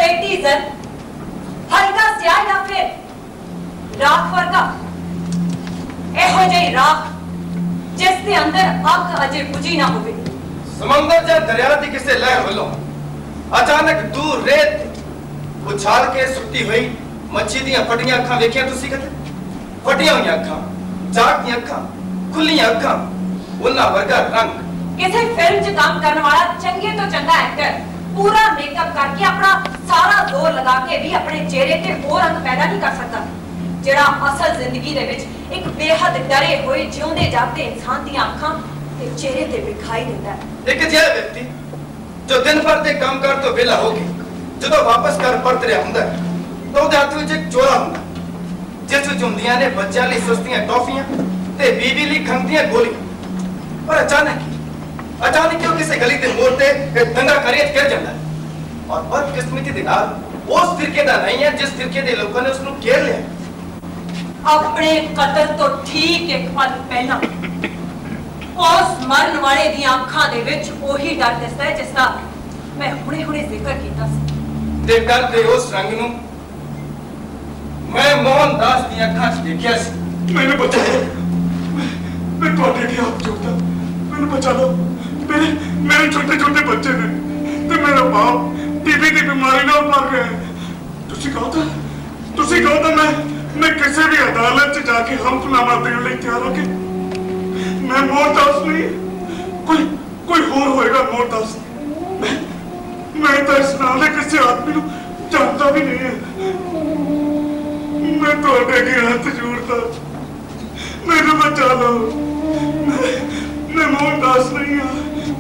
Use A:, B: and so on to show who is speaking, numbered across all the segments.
A: बेटी इज्जत हल्का स्याह या फिर राख वर्गा एहो जही राख जिस दे अंदर अग अजे बुझी ना होवे।
B: समंदर या दरिया दी किसे लहर वालों अचानक दूर रेत उछाल के सुट्टी हुई मच्छी दी फटियां अखां वेखियां तुसी कदे? फटियां हुई अखां, जागदी अखां, खुलियां अखां, उन्ना वर्गा रंग।
A: किसी फिल्म च काम करने वाला चंगे तो चंगा एक्टर पूरा मेकअप करके अपना सारा जोर लगा के भी अपने चेहरे ते वो रंग पैदा नहीं कर सकता जेड़ा असल जिंदगी दे विच एक बेहद डरे हुए जिउंदे जागदे इंसान दी अखां ते चेहरे ते दिखाई दिंदा है।
B: एक जिहा व्यक्ति जो दिन भर दे काम कर तो वेला हो गया ਜਦੋਂ वापस घर परत ਰਿਹਾ ਹੁੰਦਾ ਤਾਂ ਉਹਦੇ ਹੱਥ ਵਿੱਚ ਇੱਕ ਚੋਲਾ ਹੁੰਦਾ ਜਿਸ ਵਿੱਚ ਹੁੰਦੀਆਂ ਨੇ ਬੱਚਿਆਂ ਲਈ ਸਸਤੀਆਂ ਟੌਫੀਆਂ ਤੇ ਬੀਬੀ ਲਈ ਖੰਗਦੀਆਂ ਗੋਲੀਆਂ। ਪਰ अचानक क्यों किसी गली के मोड़ पे दंगा करिए गिर जाता है और बदकिस्मती दे नाल उस फिरके दा नहीं है जिस फिरके दे लोगों ने उसनु घेर लिया।
A: अपने कत्ल तो ठीक एक पल पहला उस मरन वाले दी आंखां दे विच ओही डर दिसदा है जिसदा मैं हुणे जिक्र कीता सी।
B: ते कर दे उस रंग नु मैं मोहनदास दी आंखां च देखिया सी।
C: मैंने बचाया, मैं तोड़े के हाथ जोड़ता, मैंने बचा लो। मेरे छोटे छोटे बच्चे ने तो मेरा बाप टीबी की बीमारी ना मर गए। तुसी कहो तो मैं किसी भी अदालत च जाके हल्फनामा देने लिए तैयार होके मैं मोहनदास नहीं कोई होर होएगा मोहनदास। मैं तो इस नाले किसी आदमी को जानता भी नहीं है। मैं तोड़े के हाथ जोड़ता, मेरे बचा लो। मैं मोहनदास नहीं हूं।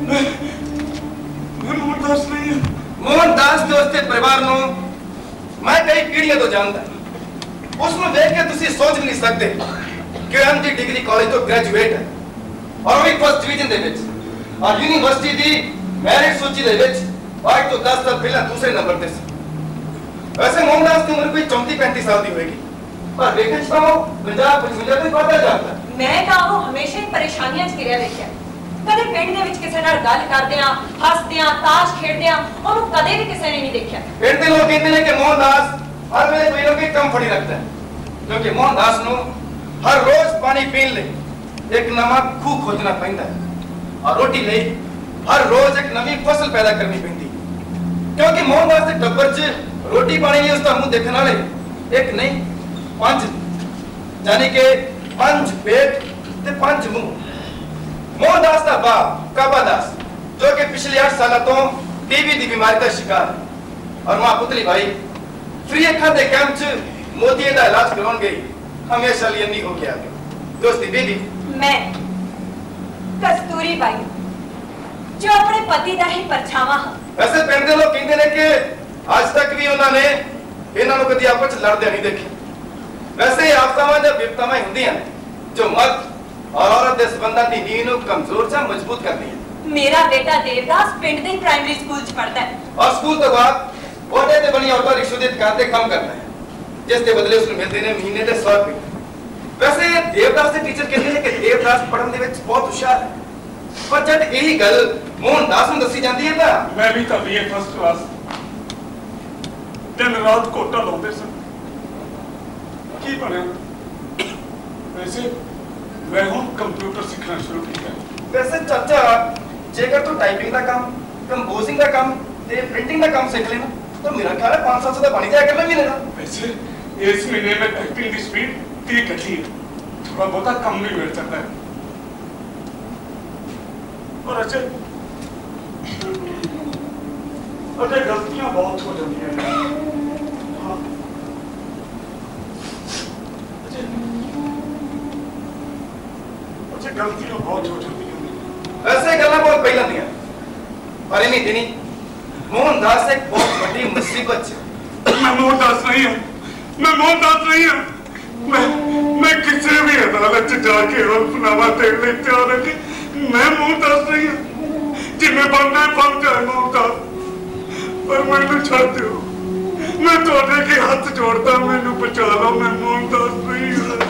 C: मैं मोहनदास नहीं हूं।
B: मोहनदास के उसके परिवार नु मैं कई पीढ़ियां तो जानता उसनु देख के तुसी सोच नहीं सकते कि एमडी डिग्री कॉलेज तो ग्रेजुएट है और वो फर्स्ट डिवीजन दे विच और यूनिवर्सिटी दी मेरिट सूची दे विच आज तो 10 साल पहले दूसरे नंबर पे सी। वैसे मोहनदास की उम्र कोई 34-35 साल की होगी पर देखने तो 50-55 भी पता जाता।
A: मैं तो वो हमेशा ही परेशानियां च घिरिया देखिया। कदे पिंड दे विच किसे नाल गल करदे आ हसदे आ ताश खेडदे आ ओनू कदे भी किसे ने नहीं देखिया।
B: पिंड दे लोग कहते हैं कि मोहनदास हर वेले कोई ना कोई कम फड़ी रखता है क्योंकि मोहनदास नु हर रोज पानी पीन ले एक नवा खूह खोजना पैंदा है और रोटी ले हर रोज एक नवी फसल पैदा करनी पैंदी क्योंकि मोहनदास दे टब्बर च रोटी पानी लिए उसका मुंह देखने वाले एक नहीं 5 यानी कि 5 पेट ते 5 मुंह। मोहनदास का बाप काबादास जो कि पिछले 8 साल तो टीबी की बीमारी का शिकार है और मां पुतली भाई फ्री अखा दे कैंप च मोदी दा इलाज करवाउण गई हमेशा लिए नहीं हो गया। दोस्ती बीबी
A: मैं कस्तूरी बाई जो अपने पति दा ही परछावा हां।
B: वैसे पिंड दे लोग कहंदे ने कि आज तक भी उन्होंने इन्हां नूं कदी आपस च लड़दे नहीं देखे। वैसे आपदावां जब विपतावां हुंदियां जो मर्द और औरत दे संबंधां दी नींव नूं कमजोर या मजबूत करदी है।
A: मेरा बेटा देवदास पिंड दे प्राइमरी स्कूल च पढ़दा है
B: और स्कूल तो बाद ओटे ते बनी ऑटो रिक्शा दे दुकान ते काम करता है जिस दे बदले उसनूं मिलदे ने महीने दे 100 रुपए। वैसे देवदास दे टीचर कहंदे ने कि देवदास पढ़न दे विच बहुत होशियार है पर जद यही गल मोहनदास नूं दसी जांदी है तां
C: मैं भी तो बीए फर्स्ट क्लास दिन रात कोटा लाउंदे सन की बने। वैसे मैं हूं कंप्यूटर सीखना शुरू किया।
B: वैसे चाचा जेकर तू टाइपिंग का काम कंपोजिंग का काम ते प्रिंटिंग का काम सीख लेना तो मेरा ख्याल है 500 से बन जाएगा मैं महीने का।
C: वैसे इस महीने में टाइपिंग की स्पीड 3 घटी है, थोड़ा बहुत कम भी मिल जाता है। और अच्छा गलतियां बहुत हो जाती हैं। हाँ। अच्छा गलतियां बहुत हो जाती हैं।
B: वैसे गल्लां बहुत पहला दियां पर इन्हीं दिनी मोहनदास एक बहुत बड़ी मुसीबत है।
C: मैं मोहनदास नहीं हूं। मैं किसी भी अदालत च जाके हल्फनामा देने लिए तैयार है कि मैं मोहनदास नहीं हूं। जिन्हें बनना है बन जाए मोहनदास पर मैंने छाते हो मैं तोड़े के हाथ जोड़ता मैंने बचा लो। मैं मोहनदास नहीं हूं।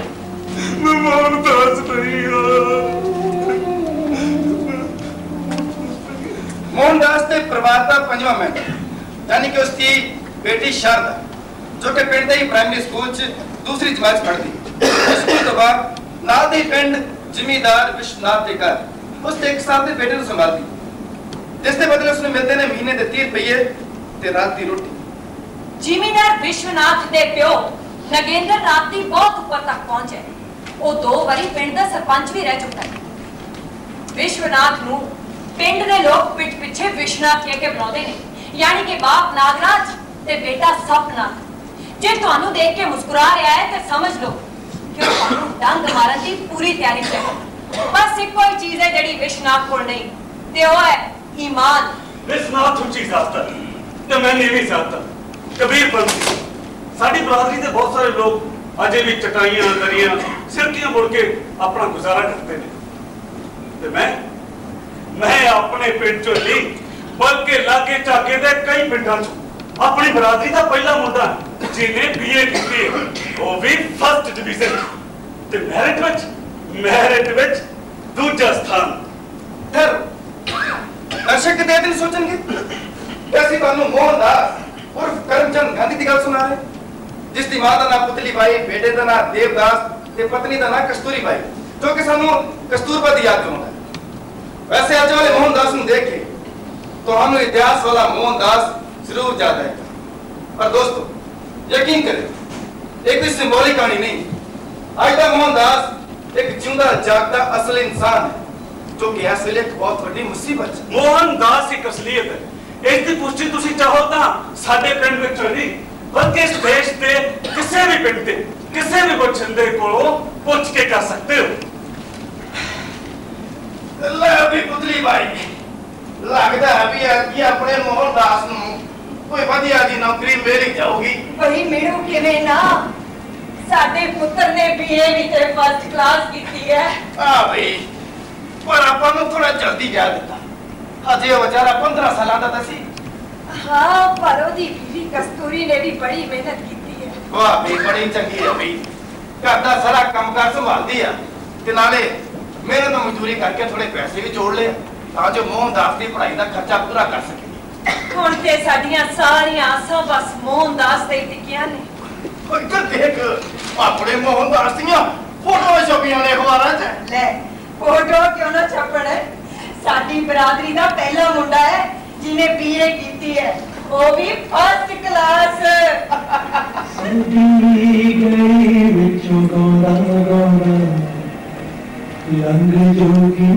B: मोहनदास के परिवार का 5वां मेंबर यानी कि उसकी बेटी शारदा जो कि पिंड ही प्राइमरी स्कूल च दूसरी जमात पढ़ती स्कूल तो बाद नाल दे पिंड जिमीदार विश्वनाथ के घर उसने 1 साल के बेटे को संभालती जिसके बदले उसने मिलते ने महीने के 30 रुपये ते रात की रोटी।
A: जिमीदार विश्वनाथ दे प्यो नगेंद्र रात की बहुत ऊपर तक पहुंचे। वो 2 बारी पिंड का सरपंच भी रह चुका है। विश्वनाथ नूं पिंड दे लोग पिठ पिछे विश्वनाथ कह के बुलाते हैं, यानी कि बाप नागराज ते बेटा सपनाथ। जे तुहानू देख के मुस्कुरा रहा है तो समझ लो कि तुहानू डंग मारन की पूरी तैयारी से। बस एक कोई चीज है जड़ी विश्वनाथ को नहीं ते वो है ईमान।
C: विश्वनाथ ऊंची जाता ते मैं नीवी जाता कबीर पंथी। साडी बरादरी दे बहुत सारे लोग अजे भी चटाइयां दरियां सिरकियां बुड़ के अपना गुजारा करते हैं ते मैं अपने पिंड चो नहीं बल्कि लागे चागे दे कई पिंडां चो अपनी बरादरी का पहला मुंडा जिन्हें बीए की वो भी फर्स्ट डिवीजन ते मैरिट विच दूजा स्थान।
B: फिर दर्शक दे दिन सोचेंगे कैसी बानू मोहनदास उर्फ करमचंद गांधी की गल सुना रहे जिसकी मां का नाम पुतली बाई, बेटे का नाम देवदास ते पत्नी का नाम कस्तूरी बाई जो कि सानू कस्तूरबा दी याद कराउंदा। वैसे अज वाले मोहनदास नूं देख के तो हम इतिहास वाला मोहनदास जरूर याद आएगा। पर दोस्तों यकीन करें एक भी सिंबॉलिक कहानी नहीं। आज का मोहनदास एक जिंदा जागता असल इंसान है जो कि इस वेले एक बहुत बड़ी मुसीबत है।
C: मोहनदास एक असलियत है। इसकी पुष्टि तुसी चाहो तो साडे पिंड विच नहीं बल्कि इस देश के किसी भी पिंड के किसी भी बछिंदे कोलों पूछ के कर सकते हो।
B: ले भी पुतली बाई लगता है भी कि अपने मोहनदास नूं कोई वधिया दी नौकरी मिल ही जाऊगी।
A: वही मिलू किवें ना साडे पुत्र ने बीए भी ते फर्स्ट क्लास कीती है।
B: हां भाई पर अपन नूं थोड़ा जल्दी जा दिता अजे वो बेचारा 15 साल दा सी।
A: हां पर ओदी बीवी कस्तूरी ने भी बड़ी मेहनत कीती है।
B: वाह भाई बड़ी चंगी है भाई घर दा सारा कामकाज संभालदी है ते नाले मेहनत मजदूरी करके थोड़े पैसे भी जोड़ ले तां जो मोहनदास दी पढ़ाई दा खर्चा पूरा कर सके।
A: हुण ते साडीआं सारियां आसां बस मोहनदास ते टिकियां ने।
B: इधर देख अपने मोहनदास दियां फोटो छपियां ने अखबारां च।
A: ले फोटो क्यों ना छपण साडी बरादरी दा पहला मुंडा है जिन्हें बीए कीती है वो भी फर्स्ट क्लास।
D: सदी गई विचों गौरा गौरा लंग जोगी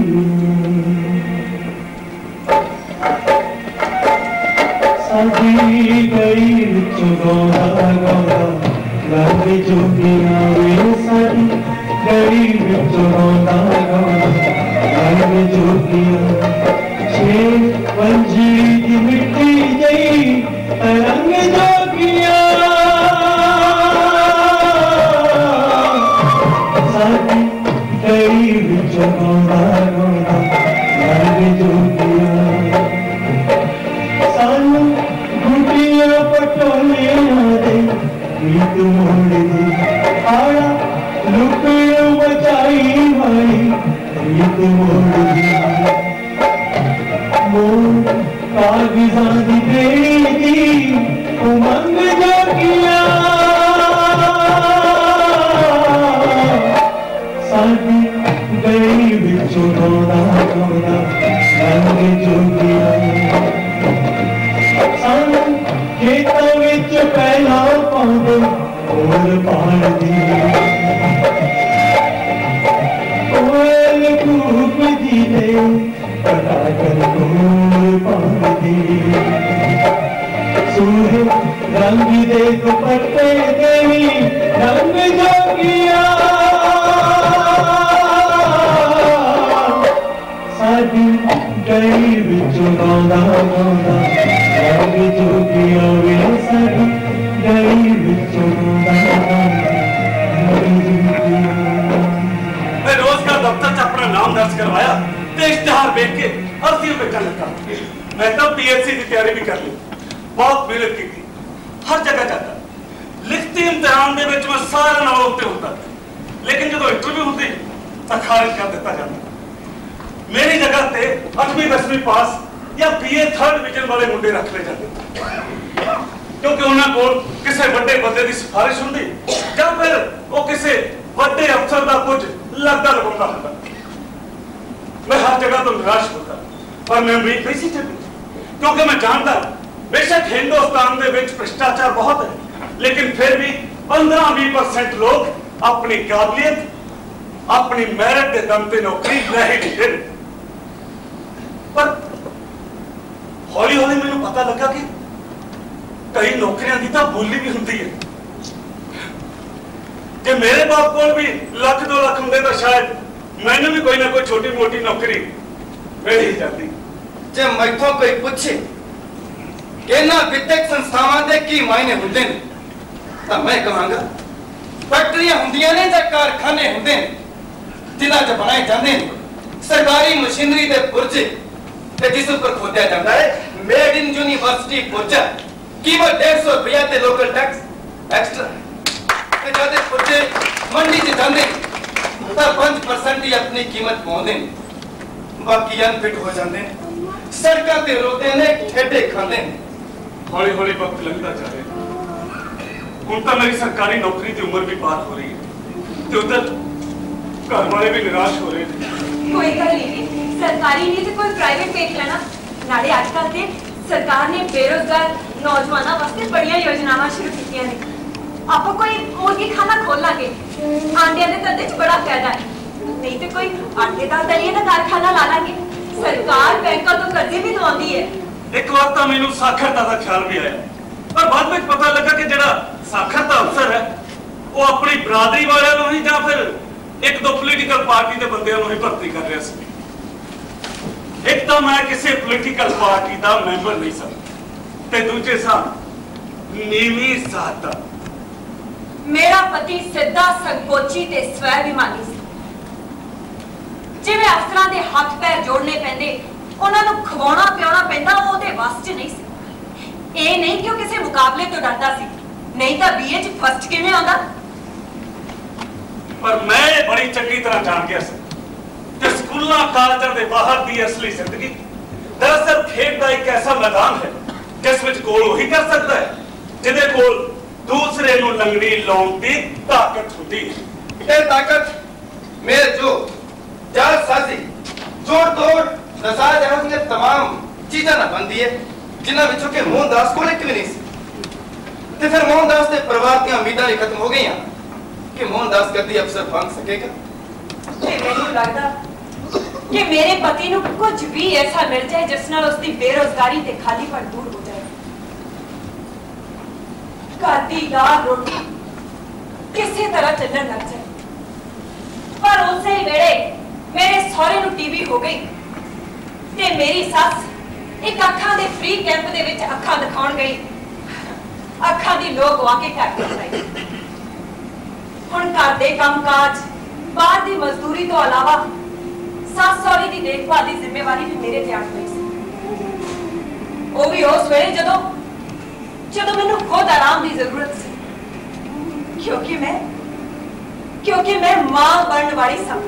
D: सदी गई विचों गौरा गौरा लंग जोगियां वे सदी गई विचों गौरा गौरा लंग जोगियां छे पंजी की मिट्टी गई रंग जोगियां सदी गई विचों गौरा गौरा लंग जोगियां सानू गुटियां पटोलियां दे गीत मोड़ दे आड़ा लुकड़ो बचाई माई गीत मोड़ दे कागजां दी बेड़ी दी उमंग जोगियां साडी गई विचों गौरा गौरा लंग जोगियां सानू खेतां विच पहला पाउंदे होर पाण दी कोयल कूक दी दे पटा कर कोल पाण दी सूहे रंग दे दुपट्टे देवी रंग जोगियां साडी गई विचों गौरा गौरा लंग जोगियां वे साडी गई विचों गौरा गौरा लंग जोगियां।
C: मैं रोज का दफ्तर च अपना नाम दर्ज करवाया ते इश्तिहार देख के अर्जी बेचन लगा। मैं तो पीएससी की तैयारी भी कर ली बहुत मेहनत की थी हर जगह जाता लिखती इम्तिहान दे विच मैं सारे नालों उत्ते होता लेकिन जो इंटरव्यू होती तो खारिज कर दिता जाता। मेरी जगह ते 8वीं 10वीं पास या बीए 3rd डिवीजन वाले मुंडे रख ले जाते क्योंकि क्योंकि उन्होंने कोल किसी बड़े बंदे की सिफारिश होंगी या फिर वो किसी बड़े अफसर का कुछ लगता लगाता होता। मैं हर जगह तो निराश होता, पर मैं उम्मीद नहीं सी छड्डी, क्योंकि मैं जानता बेशक हिंदुस्तान के विच भ्रष्टाचार बहुत है, लेकिन फिर भी 15-20% लोग अपनी काबिलियत अपनी मेहनत के दम पे नौकरी ले ही नहीं देते। पर हौली हौली मैंने पता लगा कि कई नौकरियां की तो बोली भी होती है। जे मेरे बाप को भी लाख 2 लाख होंगे तो शायद मैंने भी कोई ना कोई छोटी मोटी नौकरी मिल ही जाती।
B: जे मैथों कोई पूछे कि ना विद्यक संस्थावां दे की मायने होंदे ने, तो मैं कहांगा फैक्ट्रियां होंदियां ने या कारखाने होंदे ने जिन्हां च बनाए जांदे ने सरकारी मशीनरी दे पुर्जे ते जिस पर खोदया जाता है मेड इन यूनिवर्सिटी पुर्जा कीमत 150 रुपया ते लोकल टैक्स एक्स्ट्रा ते जादे पुर्जे मंडी च जांदे तो 5% ही अपनी कीमत पाउंदे ने, बाकी अनफिट हो जांदे ने, सड़कां ते रोते ने, ठेडे खांदे ने।
C: हौली हौली वक्त लंघता जा रहा है। हुण तो मेरी सरकारी नौकरी की उम्र भी पार हो रही है, तो उधर घर वाले भी निराश हो रहे हैं।
A: कोई गल नहीं, सरकारी नहीं तो कोई प्राइवेट देख लेना। नाले आजकल ते सरकार ने बेरोजगार नौजवानों वास्ते बड़ियां योजनावां शुरू कीतियां ने। आपको कोई मुर्गी खाना खोल लांगे, आंडियां दे धंधे च बड़ा फायदा है। नहीं तो कोई आटे दा दलिए दा कारखाना ला लांगे। सरकार बैंकों तो कर्जे भी दवाउंदी है।
C: एक बार तो मैनू साक्षरता का ख्याल भी आया, पर बाद में पता लगा कि जिहड़ा साक्षरता अफसर है वो अपनी बरादरी वाले को ही या फिर 1-2 पोलीटिकल पार्टी के बंदे ही भर्ती कर रहा है। एक तो मैं किसी पोलीटिकल पार्टी का मैंबर नहीं सा, ते दूजे सा नीवी साहता।
A: मेरा पति सिद्धा संकोची ते स्वैभिमानी सी। जिवें अफसरां दे हाथ पैर जोड़ने पैंदे, उन्हां नूं खवाउणा पिआउणा पैंदा, वो उहदे वस च नहीं सी। ਇਹ नहीं कि किसी मुकाबले तो डरता सी, नहीं तो बीए च फर्स्ट किवें आंदा।
C: पर मैं बड़ी चंगी तरह जान गया कि स्कूलों कॉलेजों के बाहर की असली जिंदगी दरअसल खेड का एक ऐसा मैदान है जिस विच गोल वही कर सकता है जिहदे कोल दूसरे नूं लंगड़ी लाउण दी ताकत होती है।
B: ये ताकत मेरे जो जालसाजी जोड़ तोड़ नसाज है उसने तमाम चीज़ें ना बनती है जिन्हां विचों के मोहनदास को एक भी नहीं सी। ते फिर मोहनदास के परिवार की उम्मीदां भी खत्म हो गई कि मोहनदास कभी अफसर बन सकेगा।
A: मैनूं लगदा कि मेरे पति नूं कुछ भी ऐसा मिल जाए जिस नाल उसकी बेरोजगारी ते खालीपन दूर हो जाए। घर दी दाल रोटी किसी तरह चलण लग जाए। पर उसे ही वेले मेरे सहुरे नूं टीबी हो गई ते मेरी सस एक अखां दे फ्री कैंप दे विच अखां दिखाउण गई। अखां दी लोग वाके घर के आई। हुण घर दे कामकाज बाहर दी मजदूरी तो अलावा सस सहुरे दी देखभाल दी जिम्मेवारी भी मेरे ते आ गई सी। वो भी उस वेले जदों मैनूं खुद आराम दी जरूरत सी, क्योंकि मैं मां बनने वाली सा।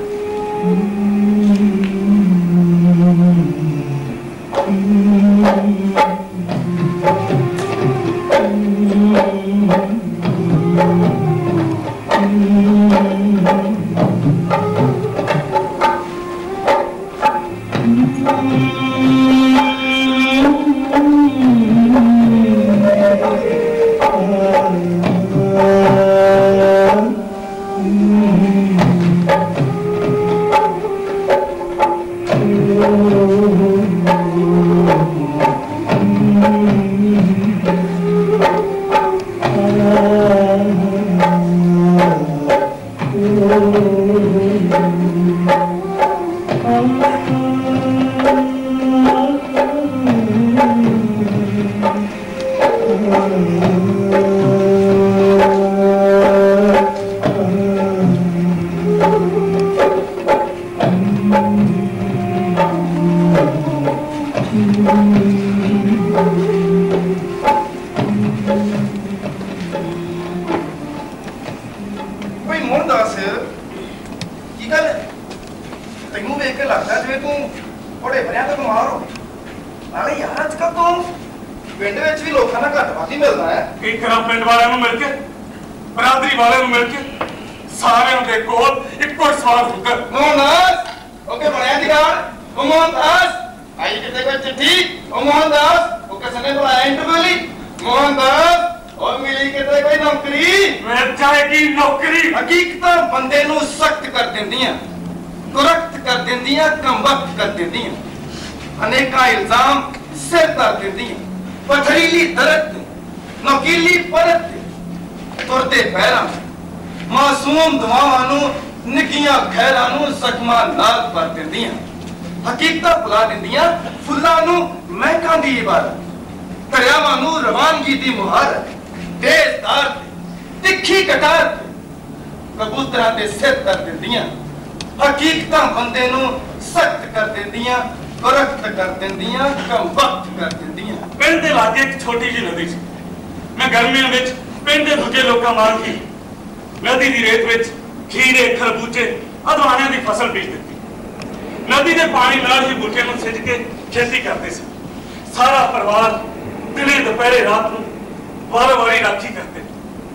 B: पिंड विच भी लोकां दा घट वध ही मिलदा है।
C: की करा पिंड वाले मिलके बरादरी वाले मिलके सारे दे कोल इक्को सवाल होगा।
B: मोहनदास ओके बनाया दिगाड़ ओ मोहनदास आई किते कोई चिट्ठी ओ मोहनदास ओ किसने बुलाया इंटरव्यू ली मोहनदास ओ मिली किते कोई नौकरी
C: मिल जाएगी नौकरी।
B: हकीकतां बंदे नू सख्त कर दिंदियां कुरख्त कर दिंदियां कमबख्त कर दिंदियां अनेका इल्जाम सिर धर दिंदियां पथरीली दरद नौकीली परत तुरते पैरां मासूम दुआवां नू निक्कियां खैरां नू जख्मां नाल भर दिंदियां हकीकतां भुला दिंदियां फुल्लां नू महकां दी इबारत दरियावां नू रवानगी दी मुहारत तेज धार तिखी कटार कबूतरां दे सिर कर दिंदियां हकीकतां बंदे नू सख्त कर दिंदियां कुरख्त कर दिंदियां कमबख्त कर दिंदियां।
C: पिंड दे लागे एक छोटी जी नदी सी मैं गर्मियों विच पिंड दे दूजे लोकां वांग ही नदी दी रेत विच खीरे खरबूजे अदवाणियां दी फसल बीज दित्ती। नदी दे पानी नाल ही बूटियां नूं सिंच के खेती करदे सी। सारा परिवार दिने दोपहरे रात नूं वार-वारी राखी करदे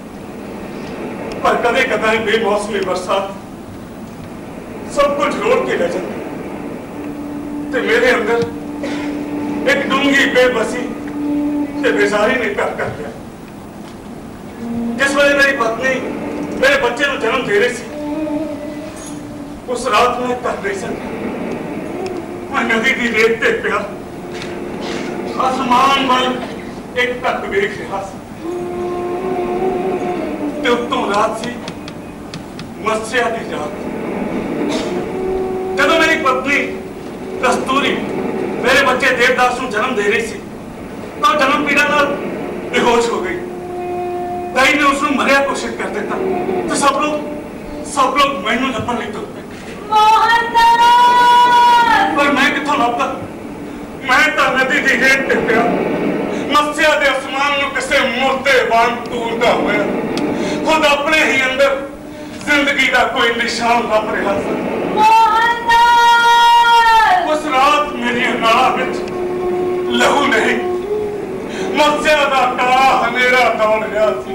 C: पर कदे कदाई बेमौसमी बरसात सब कुछ रोड़ के ले जाती ते मेरे अंदर एक डूंगी बेबसी ते बेजारी ने कर दिया। जिस वेले मेरी पत्नी मेरे बच्चे को जन्म दे रही सी उस रात में कर रही सकी मैं नदी की रेत ते पिया आसमान वाल एक तक देख रहा ते उत्तों रात सी मत्स्या की रात जब मेरी पत्नी कस्तूरी मेरे बच्चे देवदास को जन्म दे रही थी तो जन्म पीड़ा नाल बेहोश हो गई। कई ने उसको मरिया कोशिश कर देता तो सब लोग मैनू लपन नहीं तुर पे पर मैं किथों लपदा मैं तो नदी की हेठ ते पिया मत्स्या दे आसमान नू किसे मुर्दे वांग टूरदा होया खुद अपने ही अंदर जिंदगी का कोई निशान लभ रहा था। उस रात मेरी नाड़ा विच लहू नहीं मत्स्या दा काला हनेरा दौड़ गया सी।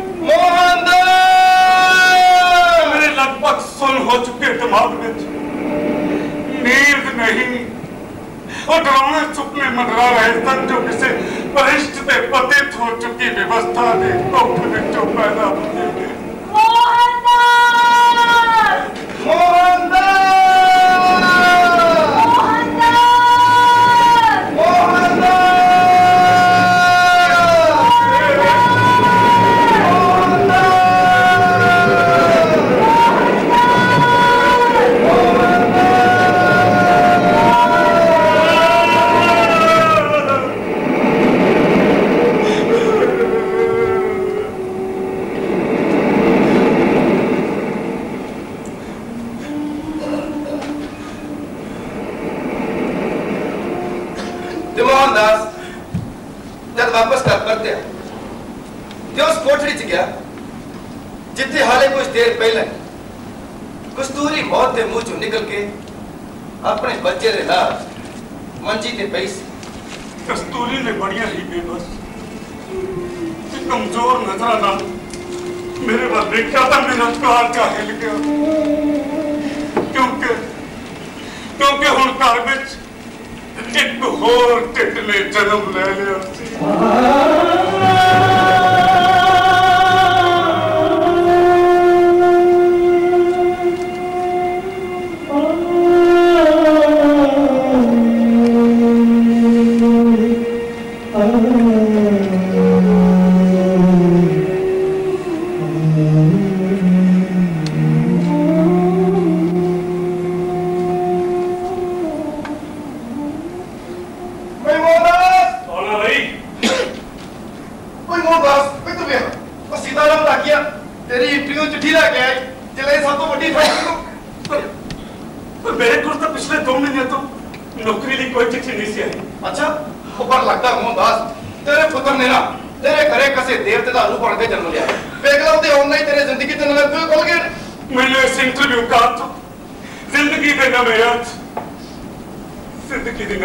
C: मेरे लगभग सुन हो चुके दिमाग विच नींद नहीं और डरावने सुपने मंडरा रहे सन जो किसी वरिष्ठ ते पतित हो चुकी व्यवस्था के कोख विचों पैदा होते हुए।
B: जब वापस घर परत्या ते उस कोठरी च गया जिथे हाले कुछ देर पहले कस्तूरी मौत के मुंह चों निकल के अपने बच्चे दे नाल मंजी ते पई सी।
C: कस्तूरी ने बड़िया ही बेबस कमजोर नजर नाल मेरे वाल देखा तो मेरा काल का हिल गया क्योंकि हुण घर विच एक होर ढिड ने जन्म ले लिया सी।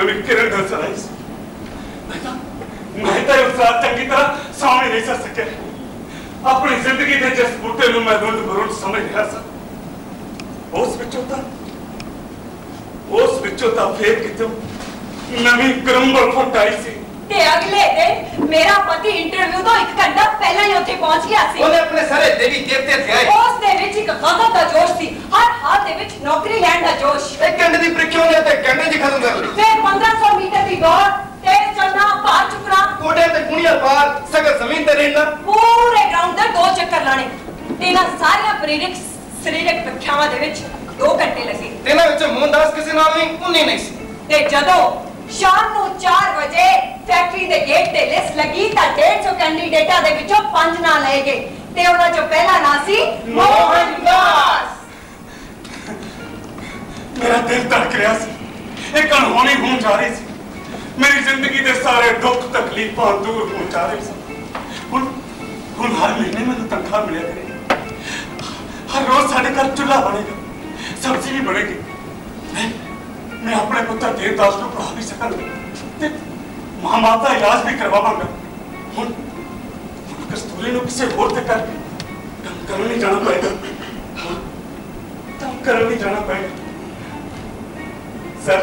C: मैं तो उस रात चंगी तरह सामने नहीं सर सके अपनी जिंदगी के जिस बूटे में मैं रुंड बरुंड समझ रहा था उस विचों ता फेर कितों नवी क्रम्बल फुट आई सी
A: ते अगले दिन मेरा पति इंटरव्यू तो 1 घंटा पहले ही उत्थे पहुंच गया सी।
B: ਉਹਨੇ ਆਪਣੇ ਸਾਰੇ ਦੇਵੀ ਦੇਵਤੇ ਥੇ ਆਏ।
A: ਉਸ ਦੇ ਵਿੱਚ ਇੱਕ ਗਜ਼ਬ ਦਾ ਜੋਸ਼ ਸੀ, ਹਰ ਹਾਲ ਦੇ ਵਿੱਚ ਨੌਕਰੀ ਲੈਣ ਦਾ ਜੋਸ਼।
B: 1 ਘੰਟੇ ਦੀ ਪ੍ਰੀਖਿਆ ਉਹਨੇ ਤੇ ਘੰਟੇ 'ਚ ਖਤਮ ਕਰ ਲਈ।
A: ਫਿਰ 1500 ਮੀਟਰ ਦੀ ਦੌੜ, ਤੇਜ਼ ਚੱਲਣਾ, ਭਾਰ ਚੁੱਕਣਾ,
B: ਕੋਡੇ ਤੇ ਕੁਣੀਆਂ ਪਾਰ, ਸਗਰ ਜ਼ਮੀਨ ਤੇ ਰਹਿਣਾ,
A: ਪੂਰੇ ਗਰਾਊਂਡ ਦੇ 2 ਚੱਕਰ ਲਾਣੇ ਤੇ ਇਹਨਾਂ ਸਾਰੀਆਂ ਸਰੀਰਕ ਪ੍ਰੀਖਿਆਵਾਂ ਦੇ ਵਿੱਚ 2 ਘੰਟੇ ਲੱਗੇ।
B: ਇਹਨਾਂ ਵਿੱਚ ਮੋਹਨਦਾਸ ਕਿਸੇ ਨਾਲ ਵੀ ਉਨੀ ਨਹੀਂ ਸੀ।
A: ਤੇ ਜਦੋਂ शाम को 4 बजे फैक्ट्री के गेट ते लिस्ट लगी तो 150 कैंडीडेटा दे विचों 5 ना लए गए ते उन्हां चों पहला नाम सी मोहनदास।
C: मेरा दिल धड़क रहा सी, एक अनहोनी होने जा रही सी, मेरी जिंदगी के सारे दुख तकलीफां दूर होने जा रही सी। हुण हर महीने मैनूं तनख्वाह मिलिया करेगी, हर रोज साडे घर चूल्हा बनेगा, सब्जी भी बनेगी। मैं अपने पुत्र देवदास को पढ़ा भी सकूंगा, मां बाप का इलाज भी करवावांगा। हुण कस्तूरी नूं किसी होर ते कर काम करन नहीं जाना पड़ेगा, काम करन नहीं जाना पड़ेगा। सर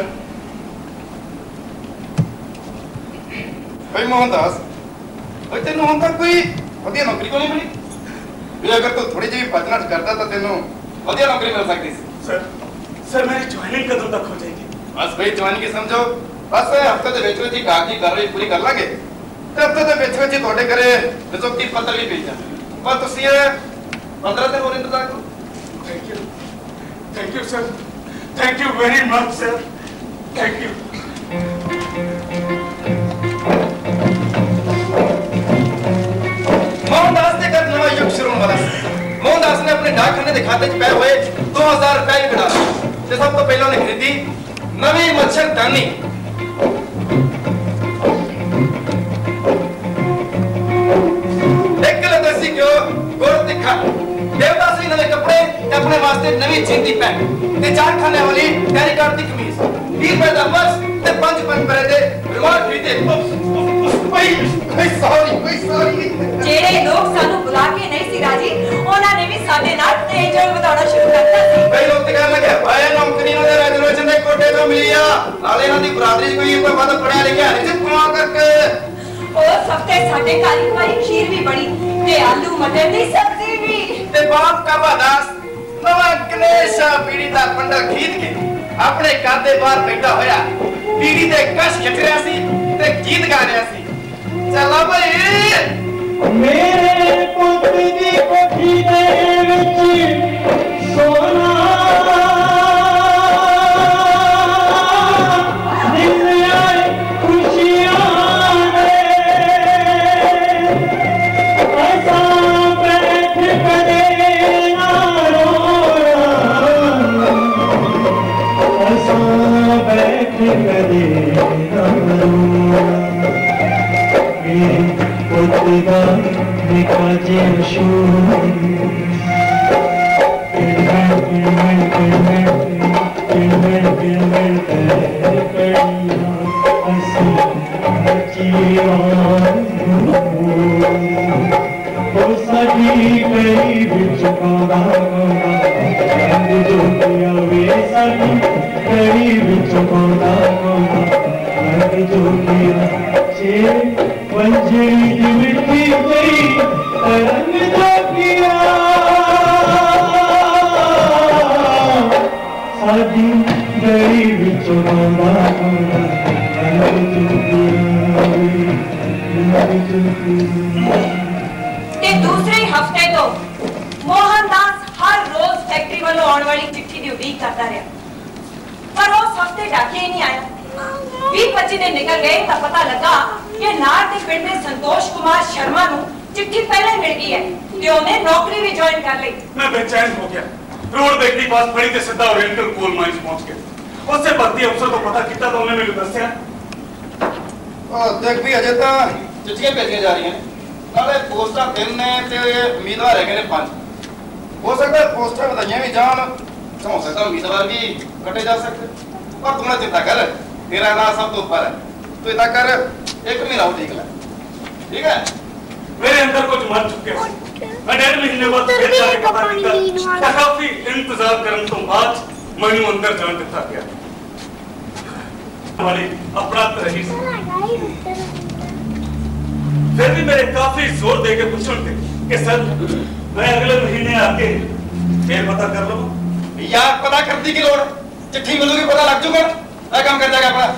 B: भाई मोहनदास, भाई तेनों हुण तक कोई वधिया नौकरी क्यों नहीं मिली? भी अगर तू थोड़ी जी भी भजना करता तो तेनों वधिया नौकरी मिल सकती सी।
C: सर मेरी ज्वाइनिंग कदों तक हो जाएगी?
B: बस भाई ज्वाइन की समझो, बस हफ्ते के विच ही कागजी कार्रवाई पूरी कर लांगे ते हफ्ते के विच ही तुहाडे घरे नियुक्ति पत्र भी भेज जांगे। पर तुसीं 15 दिन और इंतजार करो।
C: Thank you sir, thank you very much sir, thank you.
B: Mohandas के घर नवा युग शुरू होने वाला है। मोहनदास ने अपने डाकखाने के खाते पै हुए 2000 रुपए ही कढ़ा लिए ते सब तो पहले उन्हें खरीदी नवी मच्छरदानी। एक किलो देसी घ्यो, गुड़ तिखा, देवदास ने नवे कपड़े, अपने वास्ते नवी जींदी पैंट, ते 4 खाने वाली टेरिकॉट दी कमीज, 30 रुपए दा पर्स ते 5 रुपए दे रुमाल खरीदे। कोई सॉरी
A: जेड़े लोग सानू बुला के नहीं सी राजी, उन्हां ने भी साडे नाल तेज बताना शुरू करता सी।
B: कई लोग कहने लगे भाई नौकरी ना दे रिजर्वेशन दे कोटे तो मिली आ, नाले इन्हां दी बरादरी कोई इतना वध पढ़िया लिखिया नहीं सी कमाल करके।
A: और सबते साडे काली कुमारी खीर भी बड़ी ते आलू मटर दी सब्जी भी
B: ते बाप का बादास नवा कलेशा पीड़ी दा पंडा खरीद के अपने घर दे बाहर बैठा होया पीड़ी दे कश खिच रहा सी ते गीत गा रहा सी। चला भाई
D: मेरे पुत्र दी कोठी दे विच सोना दिन आए खुशियां दे ऐसा बैठ कदे ना रोना, ऐसा बैठ कदे ना रोना। पुत्रा निकाजे पंजरी दी मिट्टी गई तरंग जोगिया साडी गई विचों गांदा
A: ते दूसरे हफ्ते तो मोहनदास हर रोज फैक्ट्री वालों आने वाली चिट्ठी की उम्मीद करता रहा, पर उस हफ्ते डाकिया ही नहीं आया। 20-25 दिन निकल गए तो पता लगा कि नार के पिंड में संतोष कुमार शर्मा नूं चिट्ठी पहले मिल गई है ते उन्हें नौकरी भी ज्वाइन कर ली।
C: मैं बेचैन हो गया, रोड देखने पास पड़ी ते सीधा ओरिएंटल कोल माइंस पहुंच गया। उससे भर्ती अफसर को पता किया तो उन्हें मेरे दस्या
B: देख भी अजे तो चिट्ठियां भेजी जा रही हैं, नाले पोस्टा 3 ने ते उम्मीदवार है 5। हो सकता है पोस्टा बताइयां भी जान, हो सकता है उम्मीदवार भी कटे जा सकते। और तू ना चिंता कर, तेरा नाम सब तो ऊपर है, तू इतना कर 1 महीना ठीक है, ठीक है?
C: मेरे अंदर कुछ मर चुके हैं। मैं 1.5 महीने बाद फिर जाके पता किया, काफी इंतजार करने तो बाद मैनू अंदर जान दिता गया। हमारी अपराध रही फिर भी मेरे काफी जोर दे के पूछने थे कि सर मैं अगले महीने आके फिर पता कर लो।
B: यार पता करती की लोड़, चिट्ठी मिलूगी पता लग चुका, काम कर जाएगा अपना।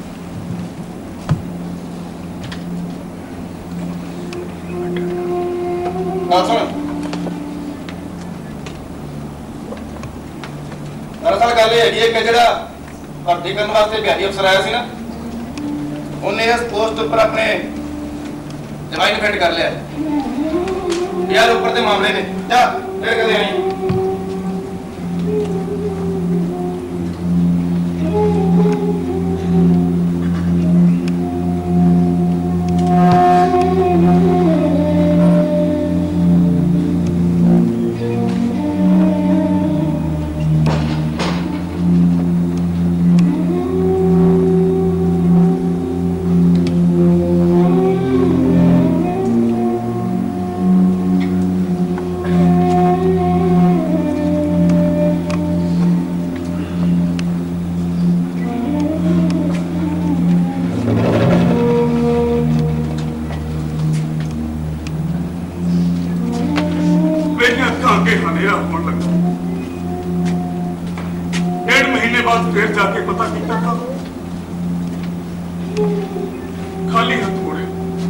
B: दरअसल गल यह है कि जो भर्ती करने वास्ते बिहारी अफसर आया ना, उन्हें इस पोस्ट पर अपने जवाइन फिट कर लिया यार। ऊपर के मामले ने जा फिर कर देनी।
C: फिर जाके पता किया था, खाली हाथ मुड़े,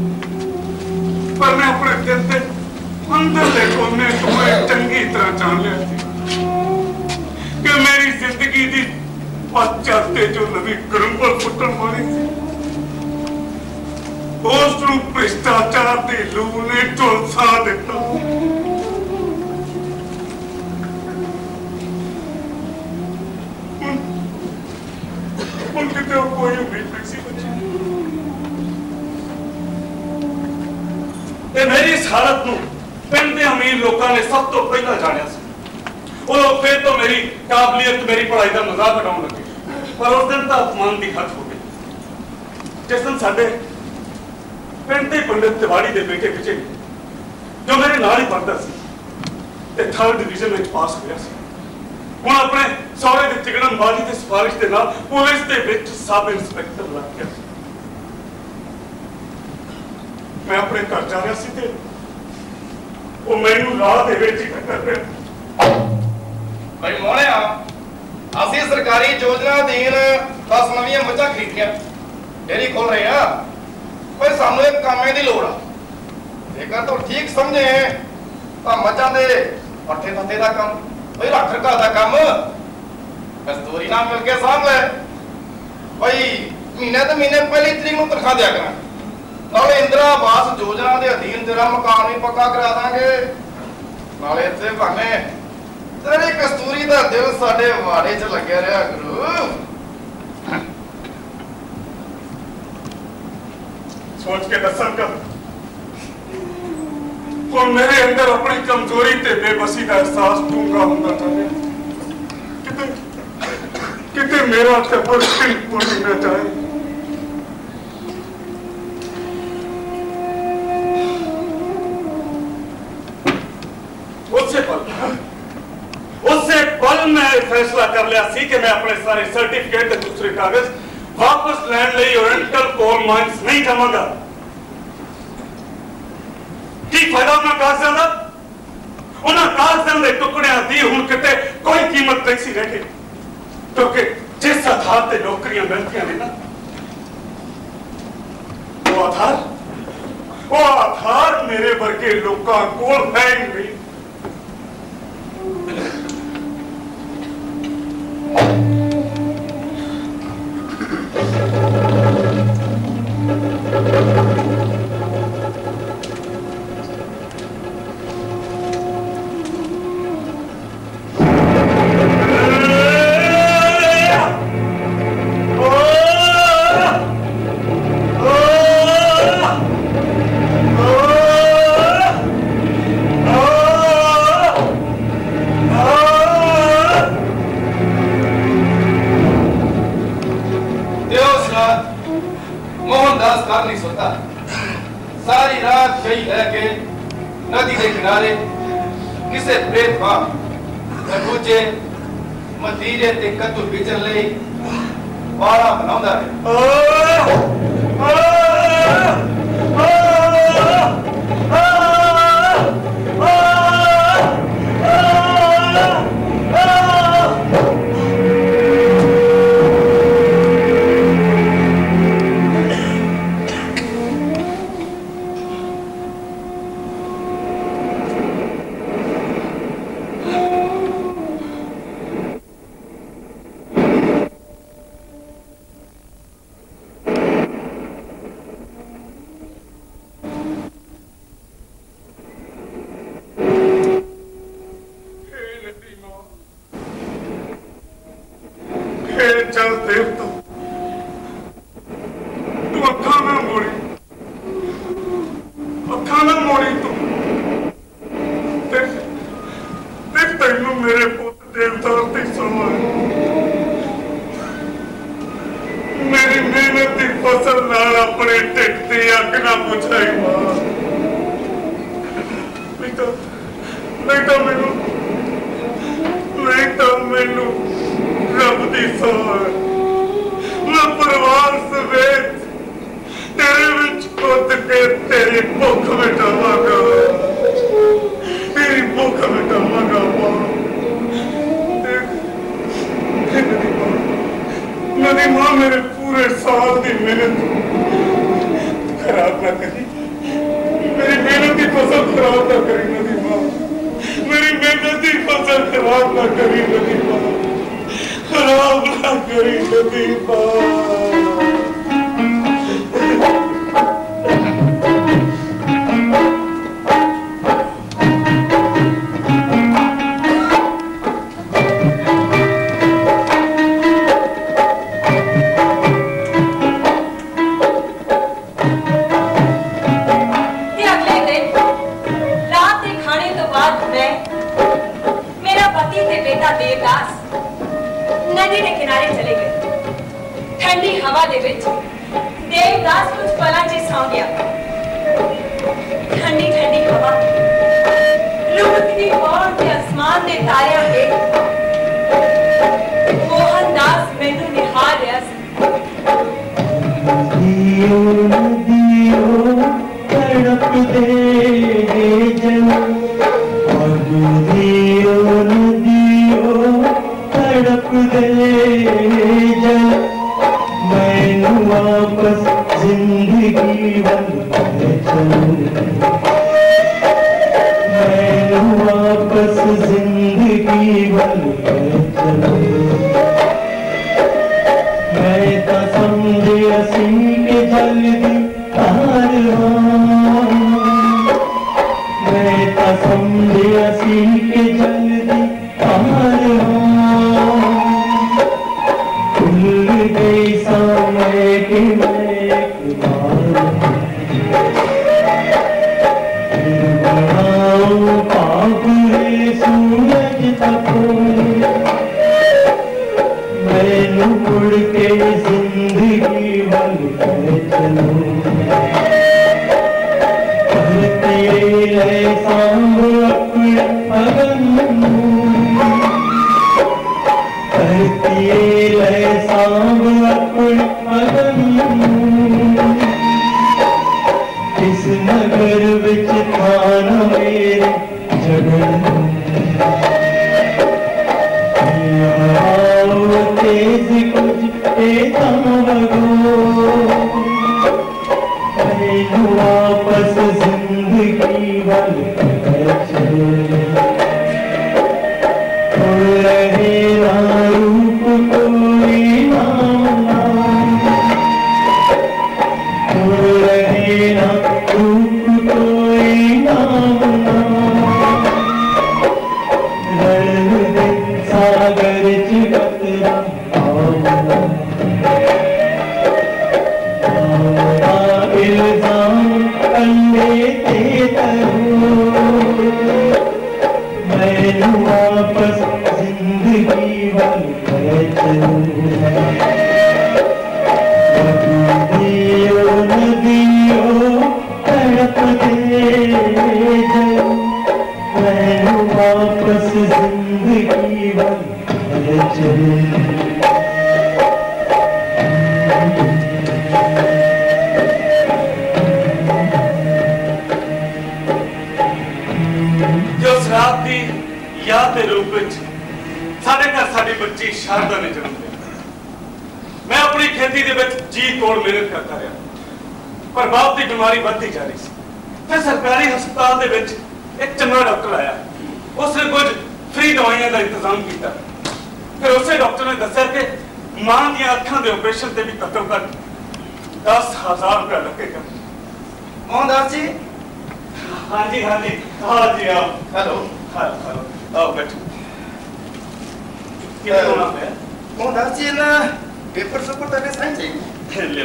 C: पर मैं अपने दिल के अंदर कोने तुम्हें चंगी तरह जान लिया थी कि मेरी जिंदगी की पश्चाते जो नवी गरंबल फुटन वाली थी, उस भ्रष्टाचार की लू ने झुलसा दिता। कोई उम्मीद नहीं सी बची। मेरी इस हालत में पिंड के अमीर लोगों ने सब तो पहला जानिया सी। वो लोग फिर तो मेरी काबलियत, मेरी पढ़ाई का मजाक उड़ाने लगे, पर उस दिन तो अपमान की हद हो गई जिस दिन साडे पिंड के पंडित तिवाड़ी के बेटे विजय जो मेरे नाल ही पढ़ता सी, 3rd डिवीजन में पास होया सी, हुण अपने सौरे की चिकड़न बाजी की सिफारिश के नाल पुलिस के विच सब इंस्पैक्टर लग गया। मैं अपने घर जा रहा सी ते वो मैनू राह दे विच ही टक्कर पिया।
B: भाई मोहनिया, असीं सरकारी योजना अधीन 10 नवीं मੱਝਾਂ खरीदियां, डेयरी खोल रहे हैं, पर सानू एक कामे की लोड़ आ। जेकर तो ठीक समझे तो मੱਝਾਂ दे पट्ठे पत्ते का काम, भाई रख रखा का काम कस्तूरी नाम मिल के सामने भाई महीने तो महीने पहली तरीक में तनख्वाह दिया करना, नाले इंदिरा आवास योजना के अधीन तेरा मकान भी पक्का करा देंगे, नाले इत्थे भाने तेरी कस्तूरी का दिल साडे वाड़े च लग्या रहा गुरु।
C: सोच के दसन कर और मेरे अंदर अपनी कमजोरी ते बेबसी का एहसास डूंगा होता चले किते मेरा टब्बर बिल्कुल न जाए। उससे पल मैं फैसला कर लिया सी कि मैं अपने सारे सर्टिफिकेट के दूसरे कागज वापस लैंड ले ओरिएंटल कोल माइंस नहीं जमागा। की फायदा उन्हें कागजां दा? उन्हें कागजां दे टुकड़ियां दी हुण किते कोई कीमत नहीं सी रही, क्योंकि जिस आधार ते नौकरियां मिलतियां ने ना, वो आधार मेरे वर्गे लोगों कोल है ही नहीं। Oh!
B: के किनारे किसे बेतवा दूजे मतीरे ते कद्दू बीजन लई बाड़ा बनाउंदा है।
C: चल देवता तू अखा ना मोड़ी तू देख तेनू मेरे पुत देवता की समा मेरी मेहनत की फसल नाल अपने टिक की अग ना बुझाई मां नहीं तो मैनू रब दी सौर मैं परिवार समेत तेरे विच खुद के तेरी भुख मिटावांगा नदी मां मेरे पूरे साल की मेहनत खराब ना करी मेरी मेहनत की फसल खराब ना करी नदी मां मेरी मेहनत की फसल खराब ना करी नदी मां खराब ना करी नदी मां
D: नदियों तड़प दे आपस जिंदगी बन चले।
C: जो शराब की याद के रूप में साढ़े घर साड़ी बच्ची शारदा ने जन्म लिया। मैं अपनी खेती के जी तोड़ मेहनत करता रहा, पर बाप की बीमारी बढ़ती जा रही थी। फिर सरकारी हस्पताल के एक चंगा डॉक्टर आया, उसने कुछ फ्री दवाइयां का इंतजाम किया। फिर उसे डॉक्टर ने दसा कि मां दी अखां के ऑपरेशन से भी घट्टो घट 10,000 रुपया लगेगा।
B: मोहनदास जी।
C: हाँ जी हाँ जी हाँ जी आओ।
B: हेलो
C: हेलो आओ बैठो। क्या होना है?
B: मोहनदास जी ना पेपर सुपर तक साइन चाहिए।
C: ले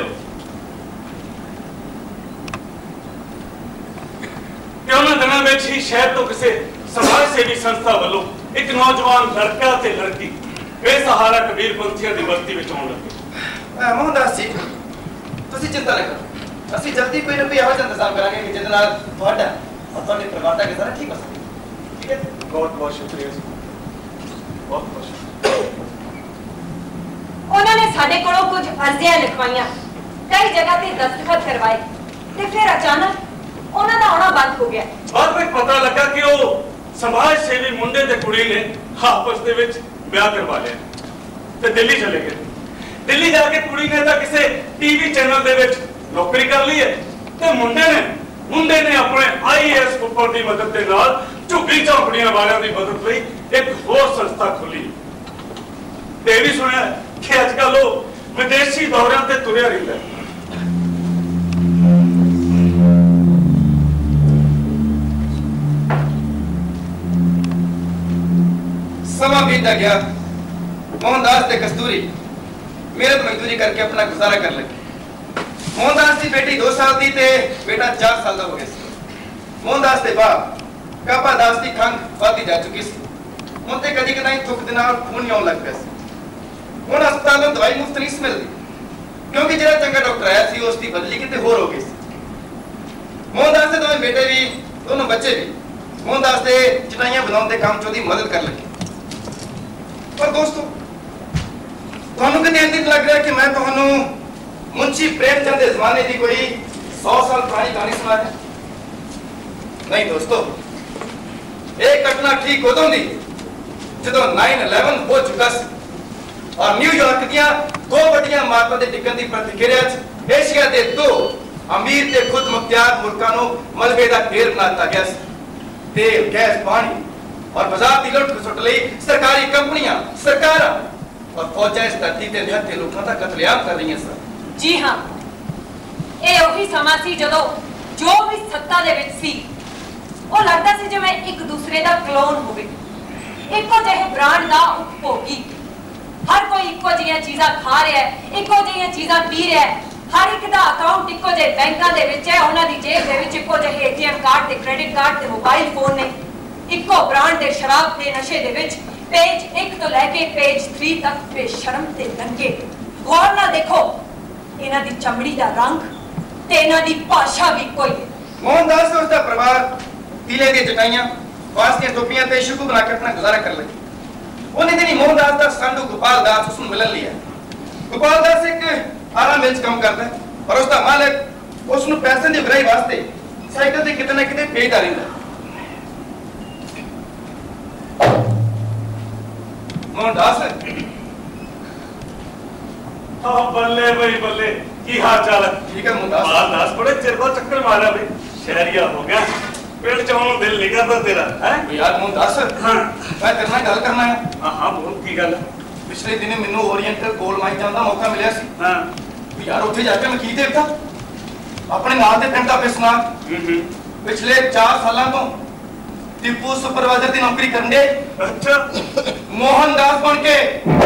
C: क्यों दिनों में ही शहर तो किसी समाज सेवी संस्था वालों एक नौजवान लड़का ते लड़की बेसहारा कबीरपंथियों की बस्ती में आने लगे।
B: मोहनदास जी तुसी चिंता न करो, असि जल्दी कोई ना कोई आवाज इंतजाम करांगे कि जिस नाल ਤੁਹਾਡਾ और ਤੁਹਾਡੇ ਪਰਿਵਾਰ ਦਾ ਗੁਜ਼ਾਰਾ ठीक हो सके। ठीक है,
C: बहुत बहुत शुक्रिया जी, बहुत बहुत शुक्रिया।
A: उन्होंने साडे कोलों कुछ अर्जियां लिखवाइयां, कई जगह ते दस्तखत करवाए, ते फिर अचानक उन्हां दा आना बंद हो गया।
C: बाद में पता लगा कि वो समाज सेवी मुंडे ते कुड़ी ने आपस दे विच ब्याह करवा लिया ते दिल्ली चले गए। दिल्ली जाके कुड़ी ने तां किसी टीवी चैनल दे विच नौकरी कर ली है ते मुंडे ने अपने IAS उपर की मदद के नाल झुग्गी झोंपड़ियां वालियां की मदद लई एक होर संस्था खुली। ते भी सुनिया कि अजकल वो विदेशी दौरियां ते तुरिया रहिंदा है।
B: समा बीता गया। मोहनदास ते कस्तूरी मेहनत मजदूरी करके अपना गुजारा कर लगे। मोहनदास की बेटी 2 साल की ते बेटा 4 साल का हो गया। मोहनदास के बाप कापा दास की खंघ बढ़ती जा चुकी सी। हुण ते कदी कदाई थुक दे नाल खून आउण लग पिया सी। हुण अस्पताल में दवाई मुफ्त नहीं मिलती क्योंकि जिहड़ा चंगा डॉक्टर आया सी उसकी बदली किते होर हो गई सी। मोहनदास के दोवें बेटे भी दोनों बच्चे भी मोहनदास के चटाइयां बनाने के काम च मदद कर लगे। पर दोस्तों तुहानू कदे इंज लग रहा कि मैं तुहानू मुंशी प्रेमचंद के जमाने की कोई 100 साल पुरानी कहानी सुना है? नहीं दोस्तों, एक घटना ठीक उदों दी जदों 9/11 हो चुका सी और न्यूयॉर्क दियां 2 बड़ियां इमारतां दे डिग्गण दी प्रतिक्रिया च एशिया के 2 अमीर ते खुद मुख्तियार मुल्कां नूं मलबे दा ढेर बना दिता गया सी। तेल, गैस, पानी और बाजार की लुट खसुट लई सरकारी कंपनियां, सरकारां और फौजां इस धरती ते निहत्थे लोकां दा कतलेआम कर रही सन।
A: जी हाँ, ये वही समा सी जदों जो भी सत्ता दे विच सी वो लगदा सी जिवें एक दूसरे दा क्लोन होवे। इक्को जिहे ब्रांड दा उपभोगी, हर कोई इक्को जिहियां चीज़ां खा रहा है, इक्को जिहियां चीज़ां पी रहा है, हर एक दा अकाउंट इक्को जिहे बैंकां दे विच है, उन्हां दी जेब दे विच इक्को जिहे ATM कार्ड ते क्रेडिट कार्ड ते मोबाइल फोन ने, इक्को ब्रांड दे शराब ते नशे दे विच पेज 1 तो लैके पेज 3 तक बेशरम ते नंगे। गौर नाल देखो, इन्हां दी चमड़ी दा रंग ते इन्हां दी भाषा भी कोई है।
B: मोहनदास और उसका परिवार पीले दी चटाइयां, बांस दी टोपियां ते शुकू बना के अपना गुजारा कर लगे। उन्हें दिन मोहनदास दा संडू गोपाल दास उसनु मिलन लिया। गोपाल दास एक आराम मिल काम करता है और उसका मालिक उसनु पैसे दी उगराई वास्ते साइकिल ते किते ना किते भेजदा रहिंदा। मोहनदास
C: बल्ले भाई बल्ले, की हाल चाल है?
B: ठीक है मोहनदास।
C: मोहनदास बड़े चिर बाद चक्कर मारा भाई, शहरिया हो गया, पेड़ चावों दिल नहीं करता तेरा है
B: यार मोहनदास। हाँ मैं तेरे नाल गल करना है।
C: हाँ बोल की गल है?
B: पिछले दिन मैनू ओरिएंटल गोल्ड माइन जाने का मौका मिला सी।
C: हाँ
B: यार उत्थे जाके मैं की देखा अपने नाल दे पिंड दा पिसना पिछले 4 सालां तो टिप्पू सुपरवाइजर की नौकरी करन दे।
C: अच्छा
B: मोहनदास बन के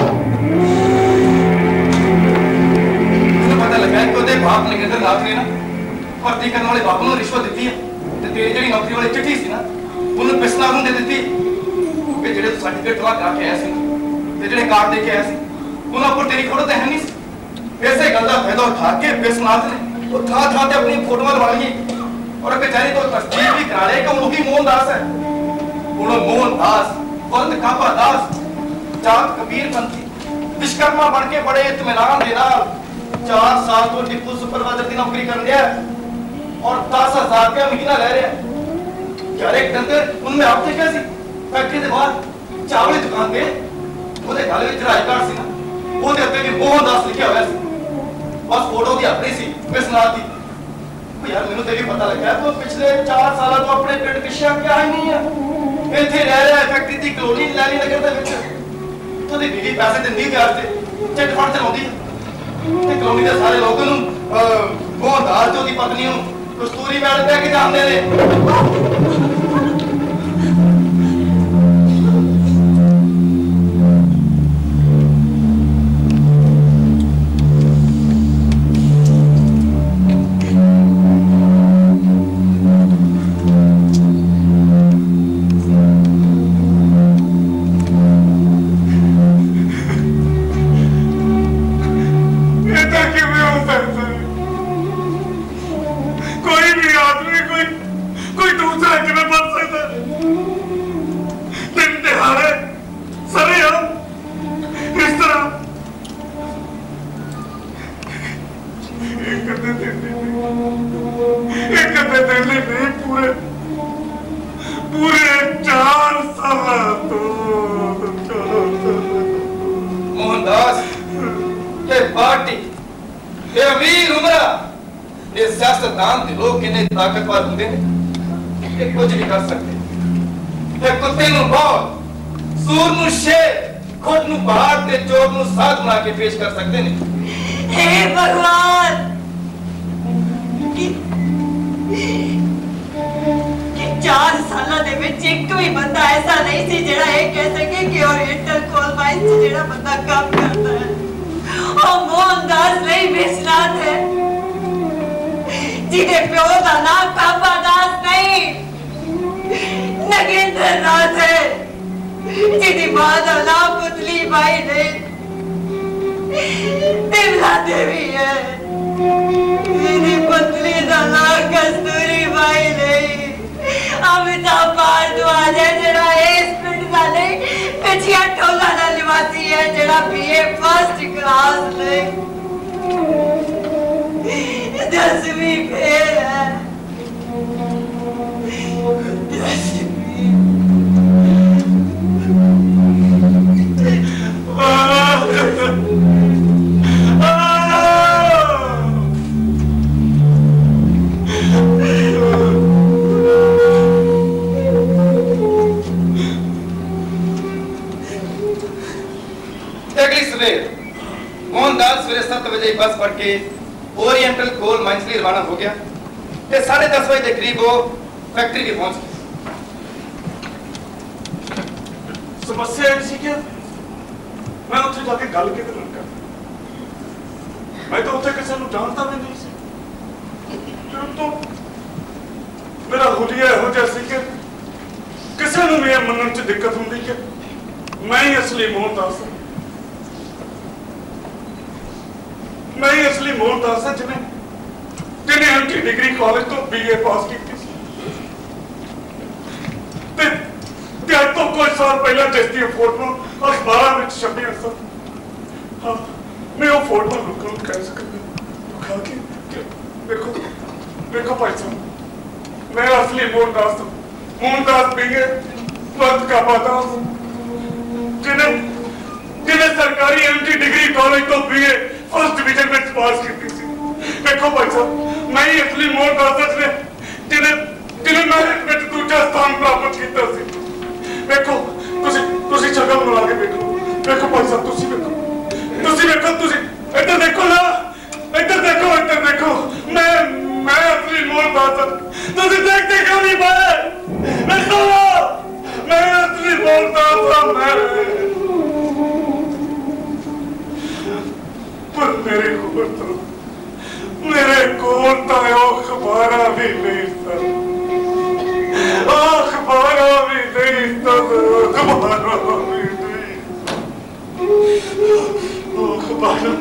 B: पता लगा कि ਉਹਦੇ ਬਾਪ ਨੇ ਕਿਤੇ ਰਾਤ ਨੇ ਨਾ ਭਰਤੀ ਕਰਨ ਵਾਲੇ ਬਾਪ ਨੂੰ ਰਿਸ਼ਵਤ ਦਿੱਤੀ ਹੈ ਤੇ ਤੇਰੀ ਜਿਹੜੀ ਨੌਕਰੀ ਵਾਲੀ ਚਿੱਠੀ ਸੀ ਨਾ ਉਹਨੂੰ ਪਿਸਨਾ ਨੂੰ ਦੇ ਦਿੱਤੀ ਕਿ ਜਿਹੜੇ ਸਰਟੀਫਿਕੇਟ ਲਾ ਕੇ ਆਇਆ ਸੀ ਤੇ ਜਿਹੜੇ ਕਾਰਡ ਦੇ ਕੇ ਆਇਆ ਸੀ ਉਹਨਾਂ ਕੋਲ ਤੇਰੀ ਫੋਟੋ ਤਾਂ ਹੈ ਨਹੀਂ ਸੀ। ਇਸੇ ਗੱਲ ਦਾ ਫਾਇਦਾ ਉਠਾ ਕੇ ਪਿਸਨਾਥ ਨੇ ਉਹ ਥਾਂ ਥਾਂ ਤੇ ਆਪਣੀ ਫੋਟੋਆਂ ਲਵਾ ਲਈ और कचहरी तो तस्दीक भी करा ले कि वही मोहनदास है। हुण मोहनदास वरद काबा दास जात कबीर पंथी विश्वकर्मा बन के बड़े इत्मीनान दे नाल 4 साल तो डिपो सुपरवाइजर की नौकरी कर रहा है और 10,000 रुपया महीना ले रहा है। यार एक डंगर उनमें आप देखा सी फैक्ट्री के बाहर चावल की दुकान पे ਉਹਦੇ ਗਲ ਵਿੱਚ ਰਾਜ ਕਾਰਡ ਸੀ ਨਾ ਉਹਦੇ ਉੱਤੇ ਵੀ ਮੋਹਨਦਾਸ ਲਿਖਿਆ ਹੋਇਆ ਸੀ ਬਸ ਫੋਟੋ ਦੀ ਆਪਣੀ ਸੀ ਇਸ ਨਾਲ ਦੀ ਉਹ ਯਾਰ ਮੈਨੂੰ ਤੇ ਵੀ ਪਤਾ ਲੱਗਿਆ ਤੂੰ ਪਿਛਲੇ 4 ਸਾਲਾਂ ਤੋਂ ਆਪਣੇ ਪਿੰਡ ਪਿੱਛੇ ਕਿਹਾ ਹੀ ਨਹੀਂ ਆ ਇੱਥੇ ਰਹਿ ਰਿਹਾ ਫੈਕਟਰੀ ਦੀ ਕਲੋਨੀ ਲੈਣੀ ਨਗਰ ਦੇ ਵਿੱਚ ਉਹਦੀ ਬੀਵੀ ਪੈਸੇ ਦਿੰਦੀ ਵਿਆਜ ਤੇ ਚਿੱਟ ਫੰਡ ਚਲਾਉਂਦੀ ਤੇ ਕਲੋਨੀ ਦੇ ਸਾਰੇ ਲੋਕਾਂ ਨੂੰ ਮੋਹਨਦਾਸ ਤੇ ਉਹਦੀ ਪਤਨੀ ਨੂੰ ਕਸਤੂਰੀ ਮੈਡਮ ਕਹਿ ਕੇ ਜਾਣਦੇ ਨੇ। ताकतवर होंगे ने कुछ भी कर सकते कुत्ते नूं बहुत सूर नूं शेर खुद नूं पहाड़ ते चोर नूं साध बना के पेश कर सकते ने।
A: हे भगवान कि 4 साल दे विच एक भी बंदा ऐसा नहीं सी जेड़ा ये कह सके कि ओरिएंटल कोल माइंस च जेड़ा बंदा काम करता है ओ मोहनदास नहीं विश्वनाथ है जिन्हें प्यो का नाम काबा दास नहीं नगेंद्र नाथ है जिन्हें मां का नाम पुतली बाई नहीं बिमला देवी है जिन्हें पुतली का नाम कस्तूरी बाई नहीं अमिताभ भारद्वाज है जरा इस पिंड का नहीं पिछिया टोला का निवासी है जरा बीए फर्स्ट क्लास नहीं 10वीं फेल है 10वीं
B: अगली सवेर मोहनदास सवेरे 7 बजे बस पढ़ के ओरिएंटल कोल माइंस के लिए रवाना हो गया ते 10:30 बजे के करीब वो फैक्ट्री भी पहुंच गया।
C: समस्या ऐसी क्या मैं उत्थे जाके गल किते ना कर मैं तो उत्थे किसी को जानता भी नहीं सी तो मेरा हुलिया हो जैसे कि किसी को भी मनन च दिक्कत होंदी कि मैं ही असली मोहनदास मैं ही असली मोहनदास है जिन्हें एमटी डिग्री कॉलेज तो बीए पास की तो कुछ साल पहले जिसकी फोटो अखबार में छपी सर हाँ मैं वो फोटो लोगों को कह सकता देखो देखो भाई साहब मैं असली मोहनदास हूँ मोहनदास बीए वक्त का बादास जिन्हें सरकारी एमटी डिग्री कॉलेज तो बीए फर्स्ट डिवीजन में पास की थी देखो भाई साहब मैं ही असली मोहनदास ने जिन्हें मेरिट में दूसरा स्थान प्राप्त किया सी देखो तुसी जगह मिला के देखो देखो भाई साहब तुसी देखो तुसी इधर देखो ना इधर देखो मैं असली मोहनदास तुसी देखते क्यों नहीं पाए देखो मैं असली मोहनदास पर मेरे को तो अखबारा भी नहीं सर अखबारा भी नहीं सर अखबारा भी नहीं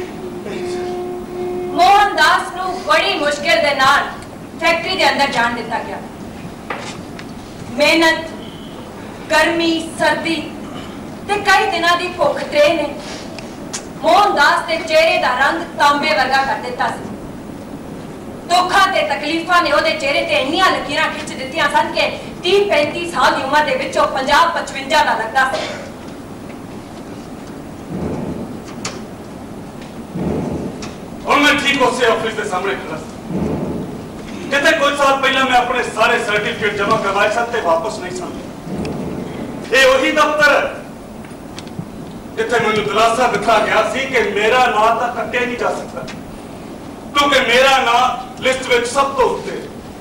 A: मोहनदास नू बड़ी मुश्किल फैक्ट्री के अंदर जान दिता गया। मेहनत गर्मी सर्दी ते कई दिनों की भुख त्रे ने मोहनदास के चेहरे का रंग तांबे वर्गा कर दिता सी। दुखा ते तकलीफा ने ओदे चेहरे ते इन्नियां लकीरां खिंच दित्तियां सन कि 30-35 साल की उम्र दे विचों 50-55 दा लगदा सी।
C: और मैं ठीक उसे ऑफिस के सामने खड़ा था कहते कुछ साल पहले मैं अपने सारे सर्टिफिकेट जमा करवाए सकते वापस नहीं समझे। ये वही दफ्तर जिथे मैंने दिलासा दिखा गया सी कि मेरा नाम तो कट्टिया नहीं जा सकता क्योंकि मेरा नाम लिस्ट में सब तो उत्ते।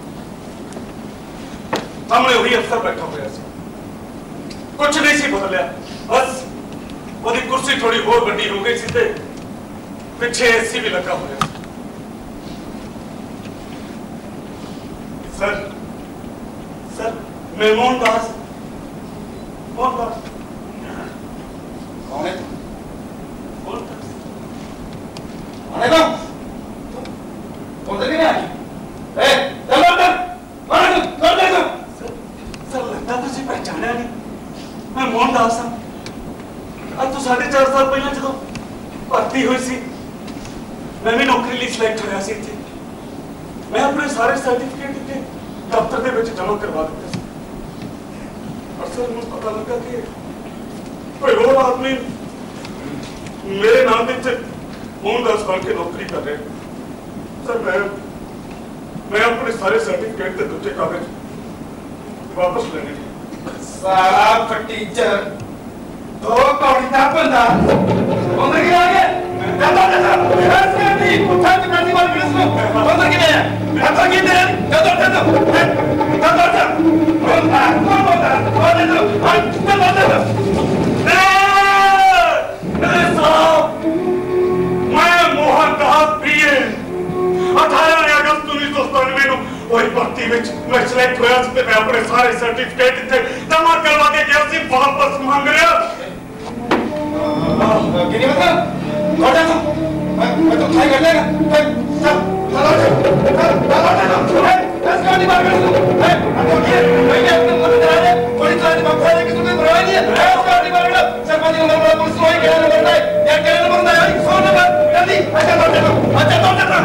C: सामने वही अफसर बैठा हुआ सी, कुछ नहीं सी बदलिया, बस वो कुर्सी थोड़ी और बड़ी हो गई सी, पीछे एसी भी लगा हुआ। सर सर मैं मोहनदास कौन है? सर लगता तुझे पहचाना नहीं, मैं मोहनदास हाँ। अब तो 4.5 साल पहले जो भर्ती हुई सी मैं भी नौकरी लिए सिलेक्ट होया सी थी। मैं अपने सारे सर्टिफिकेट के दफ्तर के जमा करवा दिते और सर मुझे पता लगा कि कोई और आदमी मेरे नाम पे मोहनदास बन के नौकरी कर रहे। सर मैं अपने सारे सर्टिफिकेट के दूसरे कागज वापस लेने
B: सारा टीचर दो कौड़ी का बंदा उधर गिरा गया दादा नहीं उठा के प्रति बार गिरस लो उधर गिरा दादा की दे दादा कौन बोलता कौन दे दो दादा मैं मोहनदास पीए 18 अगस्त 1997 वही भर्ती में सिलेक्ट होया जिससे मैं अपने सारे सर्टिफिकेट थे जमा करवा के गया सी वापस मांग रहा। गिरी मतलब लौटा तो मैं तो ट्राई कर लेगा सब दस गाड़ी मार कर दूं है मैं अपने मन में आ रहा है पुलिस वाले बखा रहे कि तुम्हें परवाह नहीं है दस गाड़ी मार कर सरपंच नंबर पुलिस को ही कहना पड़ता है या कहना पड़ता है 100 नंबर जल्दी अच्छा लौटा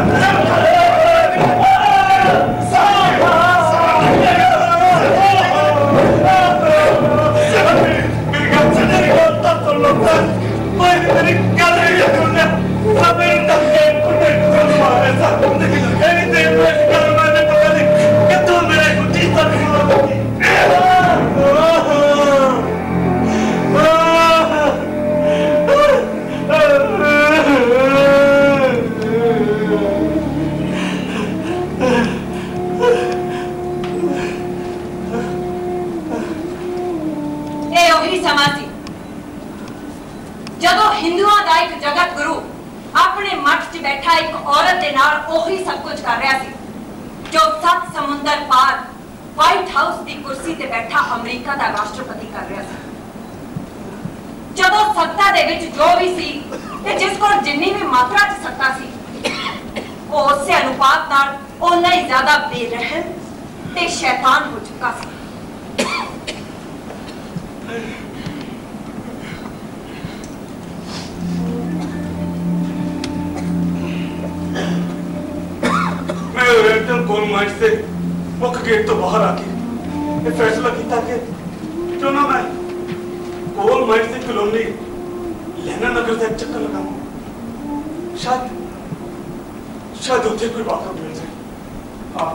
A: जदों हिंदुओं का एक जगत गुरु अपने मठ च बैठा एक औरत के नाल ओही सब कुछ कर रहा सी जो 7 समुंदर पार व्हाइट हाउस की कुर्सी ते बैठा अमेरिका का राष्ट्रपति कर रहा सी। जदों सत्ता दे विच जो भी सी ते जिस कोल जिन्नी भी मात्रा च सत्ता सी वो उससे अनुपात नाल उन्ना ही ज्यादा बेरहम ते शैतान हो चुका सी। मैं ओरिएंटल कोल माइंस से मुख्य गेट तो बाहर आके ये फैसला किया कि क्यों ना मैं कोल माइंस से कॉलोनी लेना नगर से चक्कर लगाऊं, शायद उसे कोई बात मिल जाए। हाँ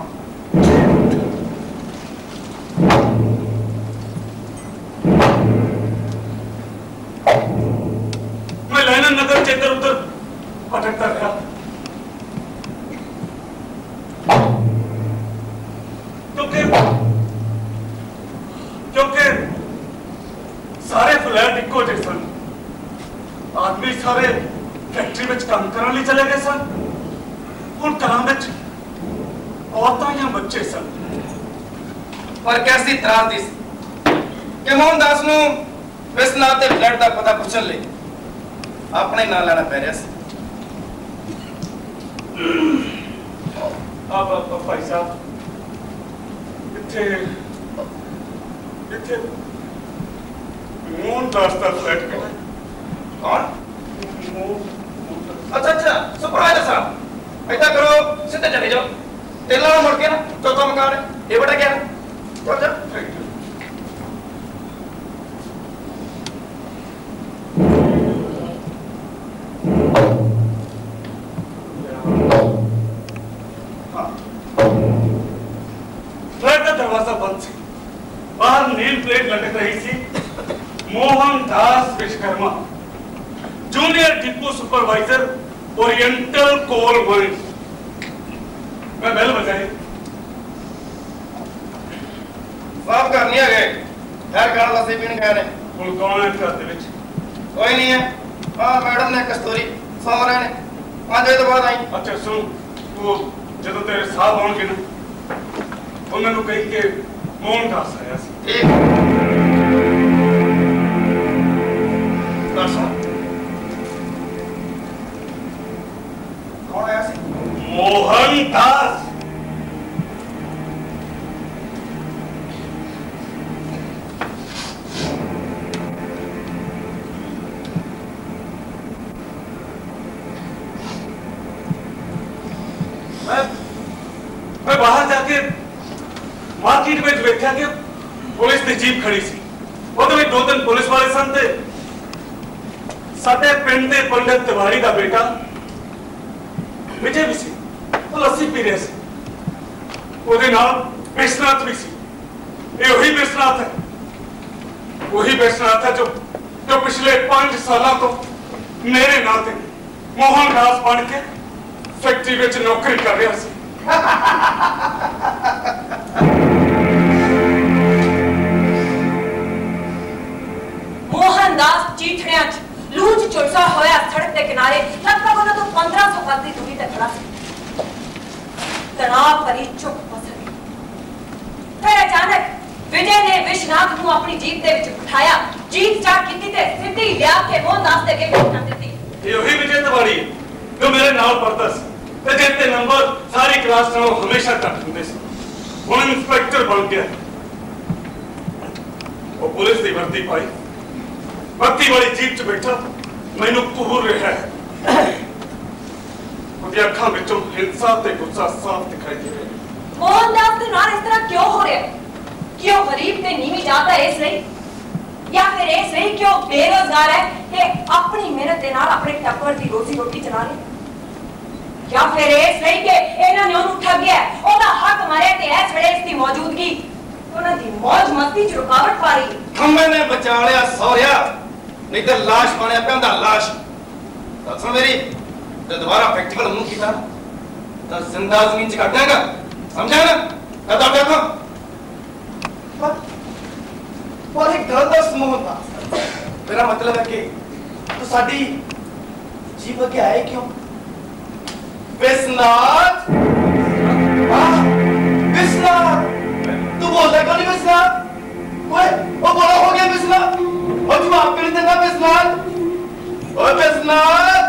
A: मैं लेना नगर से इधर उधर भटकता रहा क्योंकि सारे फ्लैट इको जे सन, आदमी सारे फैक्ट्री में काम करने लिए चले गए सन, उन घरों में औरतां या बच्चे सन।
B: पर कैसी त्रास दी कि मोहनदास नूं इस नाम ते फ्लैट का पता पूछन ले अपने नाम लेना पै रहा सी।
C: भाई साहब इत्थे मोहनदास का फ्लैट में।
B: कौन? अच्छा सुपरवाइजर साहब, ऐसा करो सीधे चले जाओ, तेला मुड़ के ना चौथा मकान है, ये बड़ा क्या है? चल।
C: फ्लैट का दरवाजा बंद थी, बाहर नेम प्लेट लटक रही थी, Mohandas Vishwakarma, junior depot supervisor, oriental coal mine. मैं बेल बजाई।
B: साफ करनी है गए, खैर करना सी पीने गए ने।
C: ਹੁਣ कौन है घर ਦੇ ਵਿੱਚ?
B: कोई नहीं है। हाँ मैडम ने कस्तूरी सो रहे ने, 5 बजे तो बाद आई।
C: अच्छा सुन, तू ਜਦੋਂ ਤੇਰੇ ਸਾਹਬ ਆਉਣਗੇ ਨਾ, ਉਹਨਾਂ ਨੂੰ ਕਹੀ ਕਿ मोहनदास आया ਸੀ।
B: ठीक। दर्शन कौन आया सी?
C: मोहनदास। मैं बाहर जाके मार्केट में देखा कि पुलिस की जीप खड़ी सी, वो तो 2-3 पुलिस वाले सन ते साडे पिंड दे पंडित तिवारी का बेटा विजय भी सी, वो लस्सी पी रहे सी, ਉਹਦੇ ਨਾਲ ਵਿਸ਼ਨਾਥ भी सी। ये वही विश्वनाथ है, वही विश्वनाथ है जो पिछले 5 सालों तो मेरे नाते मोहनदास बन के फैक्ट्री में नौकरी कर रहा सी।
A: मोहनदास चीथड़ियां च लूच चुलसा होया सड़क के किनारे लगभग उन्होंने तो 1500 गज की दूरी तक खड़ा सी। तनाव भरी चुप पसर गई। फिर अचानक विजय ने विश्वनाथ को अपनी जीप दे विच बिठाया, जीप स्टार्ट की ते सीधी लिया के मोहनदास दे अगे बैठा दी।
C: ये वही विजय तिवारी है जो मेरे नाल पढ़ता सी ते जिसके नंबर सारी क्लास नालों हमेशा घट हुंदे सी। हुण इंस्पेक्टर बन गया, वो पुलिस की वर्दी पाई, बत्ती वाली जीप च बैठा मैनू घूर रहा है। उसकी अखां विचों हिंसा ते गुस्सा साफ दिखाई दे रहा है।
A: मोहनदास के नाल इस तरह क्यों हो रहा है? क्यों गरीब ते नीवी जाता है इसलिए, या फिर इसलिए क्यों बेरोजगार है कि अपनी मेहनत के नाल अपने टब्बर की रोजी रोटी चला रहे, या फिर इसलिए कि इन्हां ने उन्हें ठगिया, ओदा हक मारे ते इस वेले इसकी मौजूदगी उन्हां दी मौज मस्ती च रुकावट पा रही है।
B: खंबे ने बचा लिया सौरिया, नहीं तो लाश बने पे हुंदा लाश। दस मेरी ते दोबारा प्रैक्टिकल मुंह कीता तो जिंदा जमीन च काट देगा, समझा ना? कदा देखो पर एक गल दस मोहनदास, मेरा मतलब है कि तू साडी जीव के आए क्यों? विश्वनाथ, हाँ विश्वनाथ, तू बोलता क्यों नहीं विश्वनाथ? ओए वो बोला हो गया विश्वनाथ, और तू आप क्यों नहीं देता विश्वनाथ? ओए विश्वनाथ।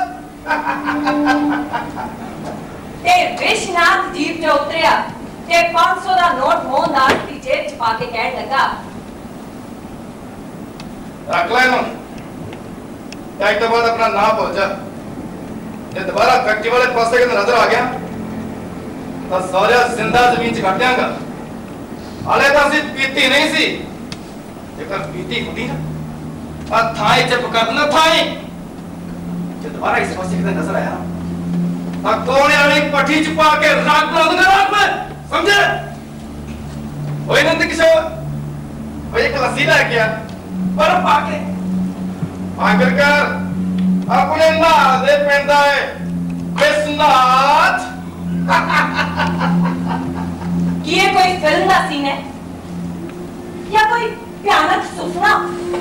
A: ते विश्वनाथ जीप ते उतरिया ते 500 दा नोट मोहनदास दी जेब च पा के कहने लगा,
B: रख ले ना, एक तो बाद अपना नाम भूल जा। ये दोबारा फैक्ट्री वाले पासे के नजर आ गया तो सौर्या जिंदा जमीन च काट देंगा। हाले तो असि पीती नहीं सी, जेकर पीती होती ना आ थाई चुप कर देना थाई। ये दोबारा इस पासे के नजर आया आ कोने वाली पट्टी च पा के राख बना दूंगा राख में, समझे? ओए नंद किशोर, ओए एक लस्सी ला गया पर पाके आखिरकार अपने नाल दे पेंदा है विश्वनाथ।
A: कि ये कोई फिल्म का सीन है या कोई भयानक सुपना?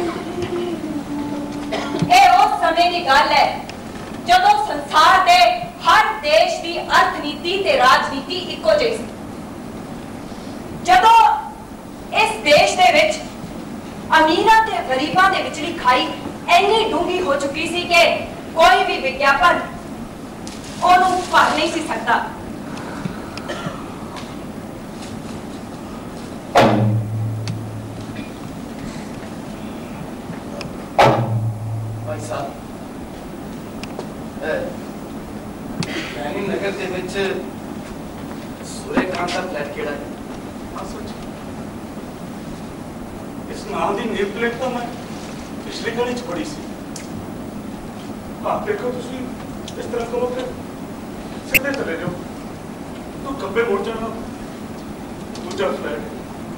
A: ये उस समय की गल है जदों संसार दे हर देश की अर्थनीति ते राजनीति इको जैसी सी। जदों इस देश दे विच अमीरां ते गरीबां दे विचली खाई इन्नी डूंगी हो चुकी सी कि कोई भी विज्ञापन ओनू भर नहीं सी सकता।
B: भाई साहब नैनी नगर के विच सूर्यकांत का फ्लैट केड़ा है?
C: इस नाम की नेम प्लेट तो मैं पिछली गली च पड़ी सी। आप देखो तुसी इस तरह करो फिर सीधे चले जाओ तो खब्बे मुड़ जाना दूजा फ्लैट।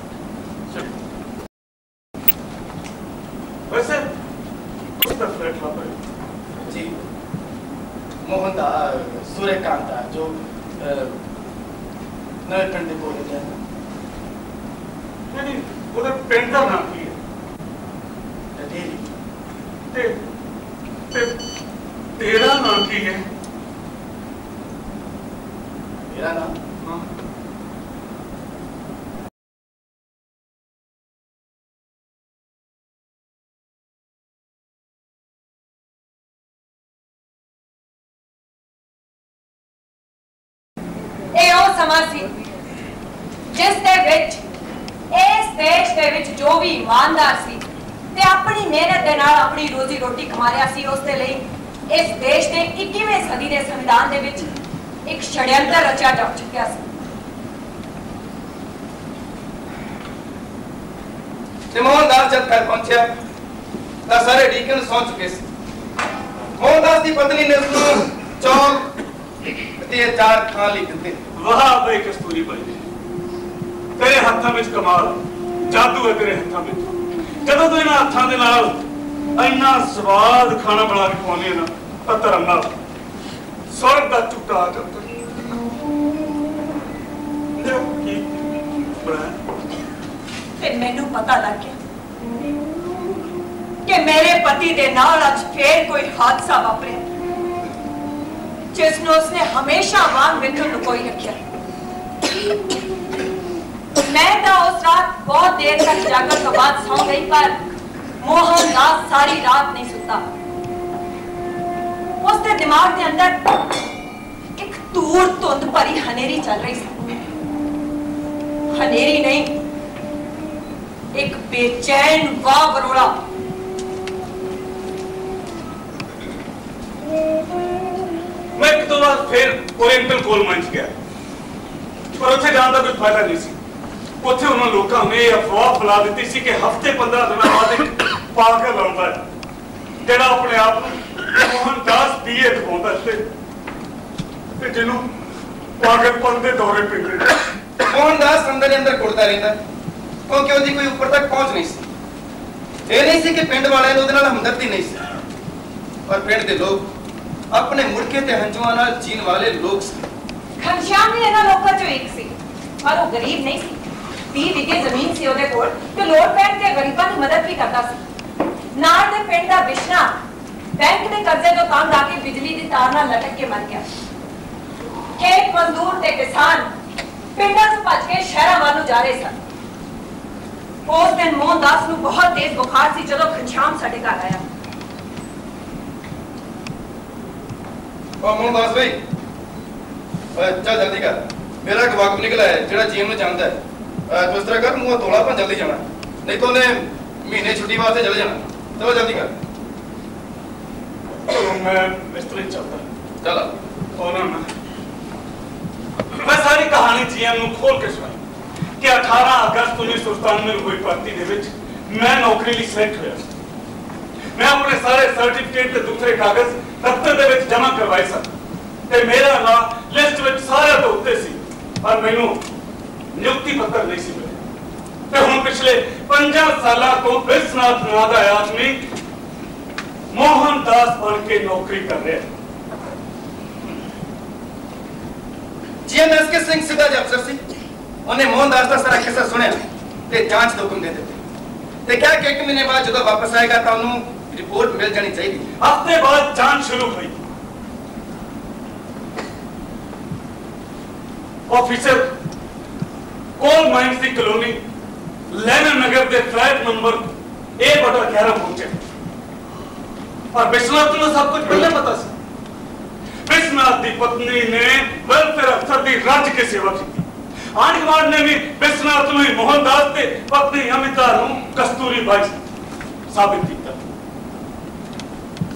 C: वैसे उसका फ्लैट ला पाए
B: जी मोहनदास सूर्यकांत जो नए पिंड के बोले जाए
C: नहीं वो पिंड का नाम की है ते, ते, तेरा नाम की है?
B: मेरा नाम
C: हाँ
A: ਸਮਾਂ ਸੀ ਜਿਸ ਦੇ ਵਿੱਚ ਇਸ ਦੇਸ਼ ਦੇ ਵਿੱਚ ਜੋ ਵੀ ਇਮਾਨਦਾਰ ਸੀ ਤੇ ਆਪਣੀ ਮਿਹਨਤ ਦੇ ਨਾਲ ਆਪਣੀ ਰੋਜ਼ੀ ਰੋਟੀ ਕਮਾ ਰਿਹਾ ਸੀ ਉਸ ਦੇ ਲਈ ਇਸ ਦੇਸ਼ ਦੇ 21ਵੀਂ ਸਦੀ ਦੇ ਸੰਵਿਧਾਨ ਦੇ ਵਿੱਚ ਇੱਕ ਛੜਯੰਤਰ ਰਚਿਆ ਜਾ ਚੁੱਕਿਆ ਸੀ।
B: ਤੇ ਮੋਹਨਦਾਸ ਜਦ ਘਰ ਪਹੁੰਚਿਆ ਤਾਂ ਸਾਰੇ ਡੀਕਨ ਸੌਂ ਚੁੱਕੇ ਸੀ। ਮੋਹਨਦਾਸ ਦੀ ਪਤਨੀ ਨੇ ਉਸਨੂੰ ਚੌਲ ਤੇ ਅਚਾਰ ਖਾਣ ਲਈ ਦਿੱਤੇ।
C: वाह भाई कस्तूरी भाई तेरे हाथों में कमाल जादू है तेरे हाथों में। जदों तू इन्हां हाथों दे नाल इन्ना स्वाद खाना बना के खवाने ना तां धर्म नाल स्वर्ग दा झूठा आ जाता। की बनाया
A: ਤੇ ਮੈਨੂੰ ਪਤਾ ਲੱਗ ਗਿਆ ਕਿ ਮੇਰੇ ਪਤੀ ਦੇ ਨਾਲ ਅੱਜ ਫੇਰ ਕੋਈ ਹਾਦਸਾ ਵਾਪਰਿਆ जिसने उसने हमेशा वांग विक्रम लुकोई रखा। मैं तो उस रात बहुत देर तक जाकर तो बाद सौ गई पर मोहनदास सारी रात नहीं सुता। उसके दिमाग के अंदर एक दूर धुंध भरी हनेरी चल रही थी। हनेरी नहीं एक बेचैन वाह बरोड़ा।
C: मैं एक दो बार फिर ओरिएंटल कोल मंच गया पर उत्थे जाने का कोई फायदा नहीं सी। उत्थे उन्होंने लोगों ने अफवाह फैला दी सी कि हफ्ते 15 दिन बाद एक पागल आउंदा है जिहड़ा अपने आप मोहनदास बीए खवाउंदा ते जिन्हों पागलपन के दौरे पैंदे।
B: मोहनदास अंदर ही अंदर कुड़ता रहता क्योंकि उसकी कोई ऊपर तक पहुंच नहीं सी। ये नहीं सी कि पिंड वाले ने उसदे नाल हमदर्दी नहीं सी पर पिंड के लोग अपने मुड़के ते हंजुआं नाल जीण वाले लोग सी।
A: घनश्याम भी इन्हां लोकां चों एक सी पर वो गरीब नहीं सी। 30 विगे जमीन सी ਉਹਦੇ ਕੋਲ ਤੇ ਲੋੜ ਪੈਣ ਤੇ ਗਰੀਬਾਂ ਦੀ ਮਦਦ ਵੀ ਕਰਦਾ ਸੀ। ਨਾਲ ਦੇ ਪਿੰਡ ਦਾ ਬਿਸ਼ਨਾ ਬੈਂਕ ਦੇ ਕਰਜ਼ੇ ਤੋਂ ਤੰਗ ਆ ਕੇ ਬਿਜਲੀ ਦੀ ਤਾਰ ਨਾਲ ਲਟਕ ਕੇ ਮਰ ਗਿਆ। ਖੇਤ ਮਜ਼ਦੂਰ ਤੇ ਕਿਸਾਨ ਪਿੰਡਾਂ ਤੋਂ ਭੱਜ ਕੇ ਸ਼ਹਿਰਾਂ ਵੱਲ ਨੂੰ ਜਾ ਰਹੇ ਸਨ। ਉਸ ਦਿਨ ਮੋਹਨਦਾਸ ਨੂੰ ਬਹੁਤ ਤੇਜ਼ ਬੁਖਾਰ ਸੀ ਜਦੋਂ ਘਨਸ਼ਿਆਮ ਸਾਡੇ ਘਰ ਆਇਆ।
B: मोहनदास भाई चल जल्दी कर मेरा एक वाकफ निकला है जेड़ा जीएम ने जानता है। तो इस तरह कर मुंह तोड़ा पर जल्दी जाना नहीं तो उन्हें महीने छुट्टी वास्ते चले जाना। चलो जल्दी कर।
C: तो मैं इस तरह चलता
B: चलो
C: और मैं सारी कहानी जीएम ਨੂੰ खोल के सुनाई कि 18 अगस्त 1997 में हुई भर्ती दे विच मैं नौकरी ਲਈ सिलेक्ट होया। मैं अपने सारे सर्टिफिकेट ते दूसरे कागज दफ्तर ਦੇ ਵਿੱਚ ਜਮ੍ਹਾਂ ਕਰਵਾਏ ਸਨ ਤੇ ਮੇਰਾ ਨਾਮ ਲਿਸਟ ਵਿੱਚ ਸਾਰਿਆਂ ਤੋਂ ਉੱਤੇ ਸੀ ਪਰ ਮੈਨੂੰ ਨਿਯੁਕਤੀ ਪੱਤਰ ਨਹੀਂ ਸੀ ਮਿਲਿਆ। ਤੇ ਹੁਣ ਪਿਛਲੇ 50 ਸਾਲਾਂ ਤੋਂ ਬਿਸਨਾਥ ਨਾਂ ਦਾ ਆਦਮੀ मोहनदास बन के नौकरी कर रहे हैं।
B: जीएमएस के सिंह सिद्धा जी अफसर सी उन्हें मोहनदास का सारा किस्सा सुनिया ते जांच दा हुक्म दे दिते ते क्या कि 1 महीने बाद जब वापस आएगा तो उन्हें रिपोर्ट मिल जानी चाहिए।
C: हफ्ते बाद जांच शुरू हुई। ऑफिसर कोल माइंस की कॉलोनी लेनिन नगर के फ्लैट नंबर A/11 पहुंचे और विश्वनाथ को सब कुछ पहले पता सी। विश्वनाथ की पत्नी ने वेलफेयर अफसर की रज के सेवा की। आंढ गुआंढ ने भी विश्वनाथ को मोहनदास के पत्नी अमिता को कस्तूरी बाई साबित किया।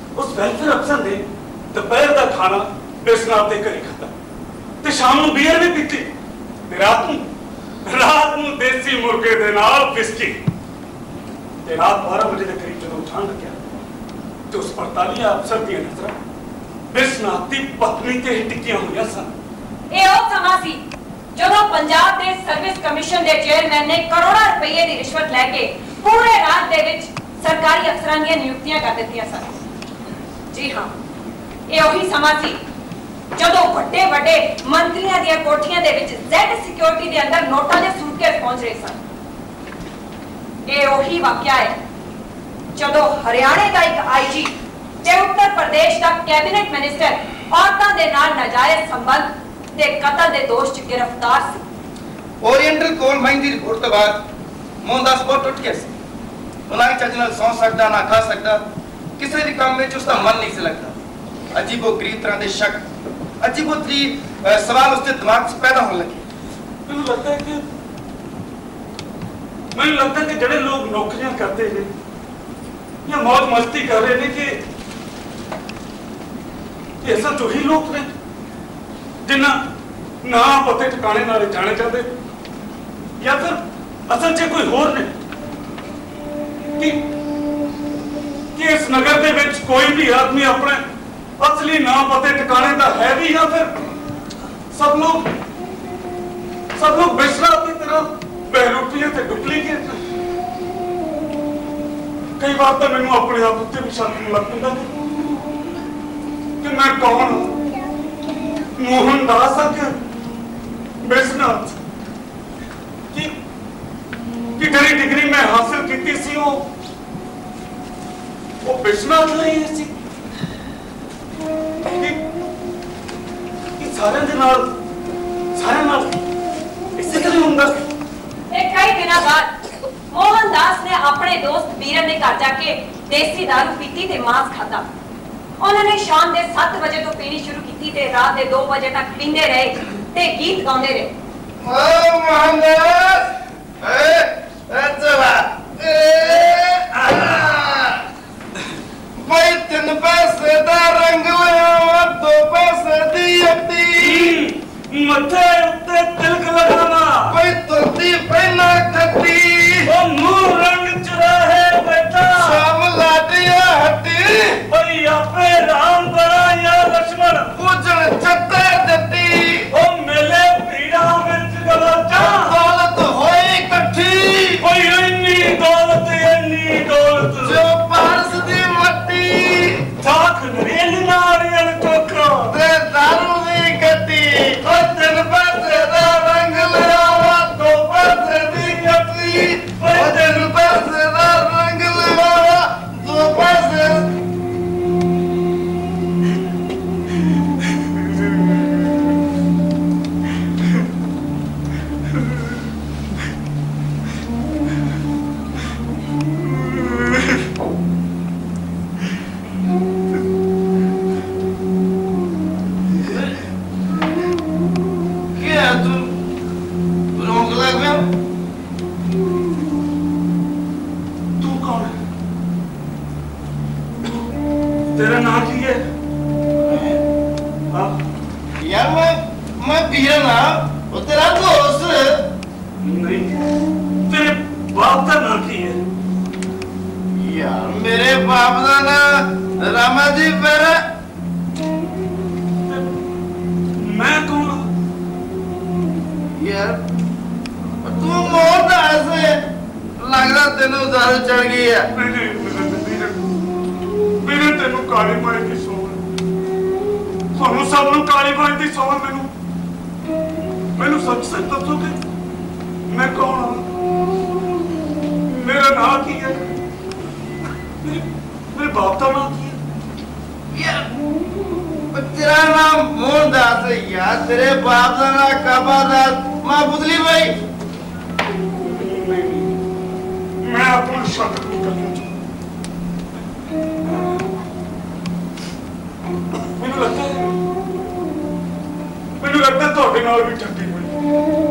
C: उस वेलफेयर अफसर ने दोपहर का खाना बिस्नाथ के घरे खाता ते शाम को बीयर भी पीती ते रात को देसी मुर्गे दे नाल विस्की ते रात 12 बजे के करीब जब उठान लग्या तो उस 48 अफसर दी नजर बिस्नाथ की पत्नी ते टिकियां हुई सन।
A: ਇਹ ਉਹ ਸਮਾਂ ਸੀ ਜਦੋਂ ਪੰਜਾਬ ਦੇ ਸਰਵਿਸ ਕਮਿਸ਼ਨ ਦੇ ਚੇਅਰਮੈਨ ਨੇ ਕਰੋੜਾਂ ਰੁਪਏ ਦੀ ਰਿਸ਼ਵਤ ਲੈ ਕੇ ਪੂਰੇ ਰਾਜ ਦੇ ਵਿੱਚ ਸਰਕਾਰੀ ਅਫਸਰਾਂ ਦੀਆਂ ਨਿਯੁਕਤੀਆਂ ਕਰ ਦਿੱਤੀਆਂ ਸਨ। ਜੀ ਹਾਂ, ਇਹ ਉਹੀ ਸਮਾਂ ਸੀ ਜਦੋਂ ਵੱਡੇ ਵੱਡੇ ਮੰਤਰੀਆਂ ਦੀਆਂ ਕੋਠੀਆਂ ਦੇ ਵਿੱਚ ਜ਼ੈਡ ਸਿਕਿਉਰਿਟੀ ਦੇ ਅੰਦਰ ਨੋਟਾਂ ਦੇ ਸੂਟਕੇਸ ਪਹੁੰਚ ਰਹੇ ਸਨ। ਇਹ ਉਹੀ ਵਾਕਿਆ ਹੈ ਜਦੋਂ ਹਰਿਆਣੇ ਦਾ ਇੱਕ ਆਈਜੀ ਤੇ ਉੱਤਰ ਪ੍ਰਦੇਸ਼ ਦਾ ਕੈਬਨਿਟ ਮਿਨਿਸਟਰ ਔਰਤਾਂ ਦੇ ਨਾਲ ਨਾਜਾਇਜ਼ ਸੰਬੰਧ ਤੇ ਕਤਲ ਦੇ ਦੋਸ਼ 'ਚ ਗ੍ਰਿਫਤਾਰ ਸੀ।
B: ओरिएंटल कोल माइन की रिपोर्ट तो बाद मोहनदास बहुत टुट गया सी। उन्हें चज नाल सौ सकता ना खा सकता, किसी भी काम में उसका मन नहीं से लगता। अजीबो गरीब तरह के शक, अजीबो तरीब सवाल उसके दिमाग से पैदा होने लगे।
C: मैंने लगता है कि जड़े लोग नौकरियां करते हैं या मौज मस्ती कर रहे हैं कि ऐसा जो ही लोग ने जिन्ना ना पते ठिकाने नाले जाने चाहते या फिर असल च कोई होर ने कि इस नगर के विच कोई भी आदमी अपने असली ना पते ठिकाने का है भी या फिर सब लोग बिशरा की तरह बहरूपी ते डुप्लीकेट। कई बार तो मैनू अपने आप उत्ते भी शक लग पैंदा कि मैं कौन हूं, मोहनदास के बिशनाथ कि जड़ी डिग्री मैं हासिल की सी वो बिशनाथ नहीं सी कि सारे दे नाल इसे कदे हुंदा।
A: कई दिनों बाद मोहनदास ने अपने दोस्त बीरन ने घर जाके देसी दारू पीती ते मांस खाता। उन्होंने शाम के 7 बजे तो पीनी शुरू की ते रात के 2 बजे तक पींदे रहे ते गीत गाउंदे रहे।
B: ओ मोहनदास भाई 3 पैसे दा रंग लिया 2 पैसे दी अट्टी
C: मथे उत्ते तिलक लगाना
B: कोई तुलती पहना खट्टी
C: ओ मुंह रंग चुराहे बेटा
B: शाम लाटिया हट्टी
C: भाई आपे राम बड़ा या लक्ष्मण
B: पूजन चत्ते दत्ती
C: ओ मेले पीड़ा विच गवाचा
B: दौलत होई इकट्ठी
C: कोई इन्नी दौलत
B: जो पारस दी मट्टी
C: साख नरेल नारियल चोखा
B: ते दारू दी गड्डी ओ 3 पैसे दा रंग लिया 2 पैसे दी गड्डी ओ 3 पैसे दा रंग लिया 2 पैसे।
C: तेरा नाम की है?
B: यार मैं बीरन हां, वो तेरा दोस्त
C: नहीं, तेरे बाप का नाम की है?
B: यार मेरे बाप का नाम रामाजी पेरा।
C: मैं कौन?
B: यार तू मोहनदास है, लग रहा तेनों दारू चढ़ गई है।
C: मेरे तेनों काली माई की सोच, थानू सब नू काली माई की सोच मैनू सच सच दसोगे मैं कौन हाँ? मेरा नाम की है? मेरे बाप का नाम की है?
B: यार तेरा नाम मोहनदास है यार, तेरे बाप का नाम काबादास मां बुदली भाई।
C: मैं अपना शक नहीं करना चाहता। मैनू लगता तुहाडे नाल भी ठगी हुई,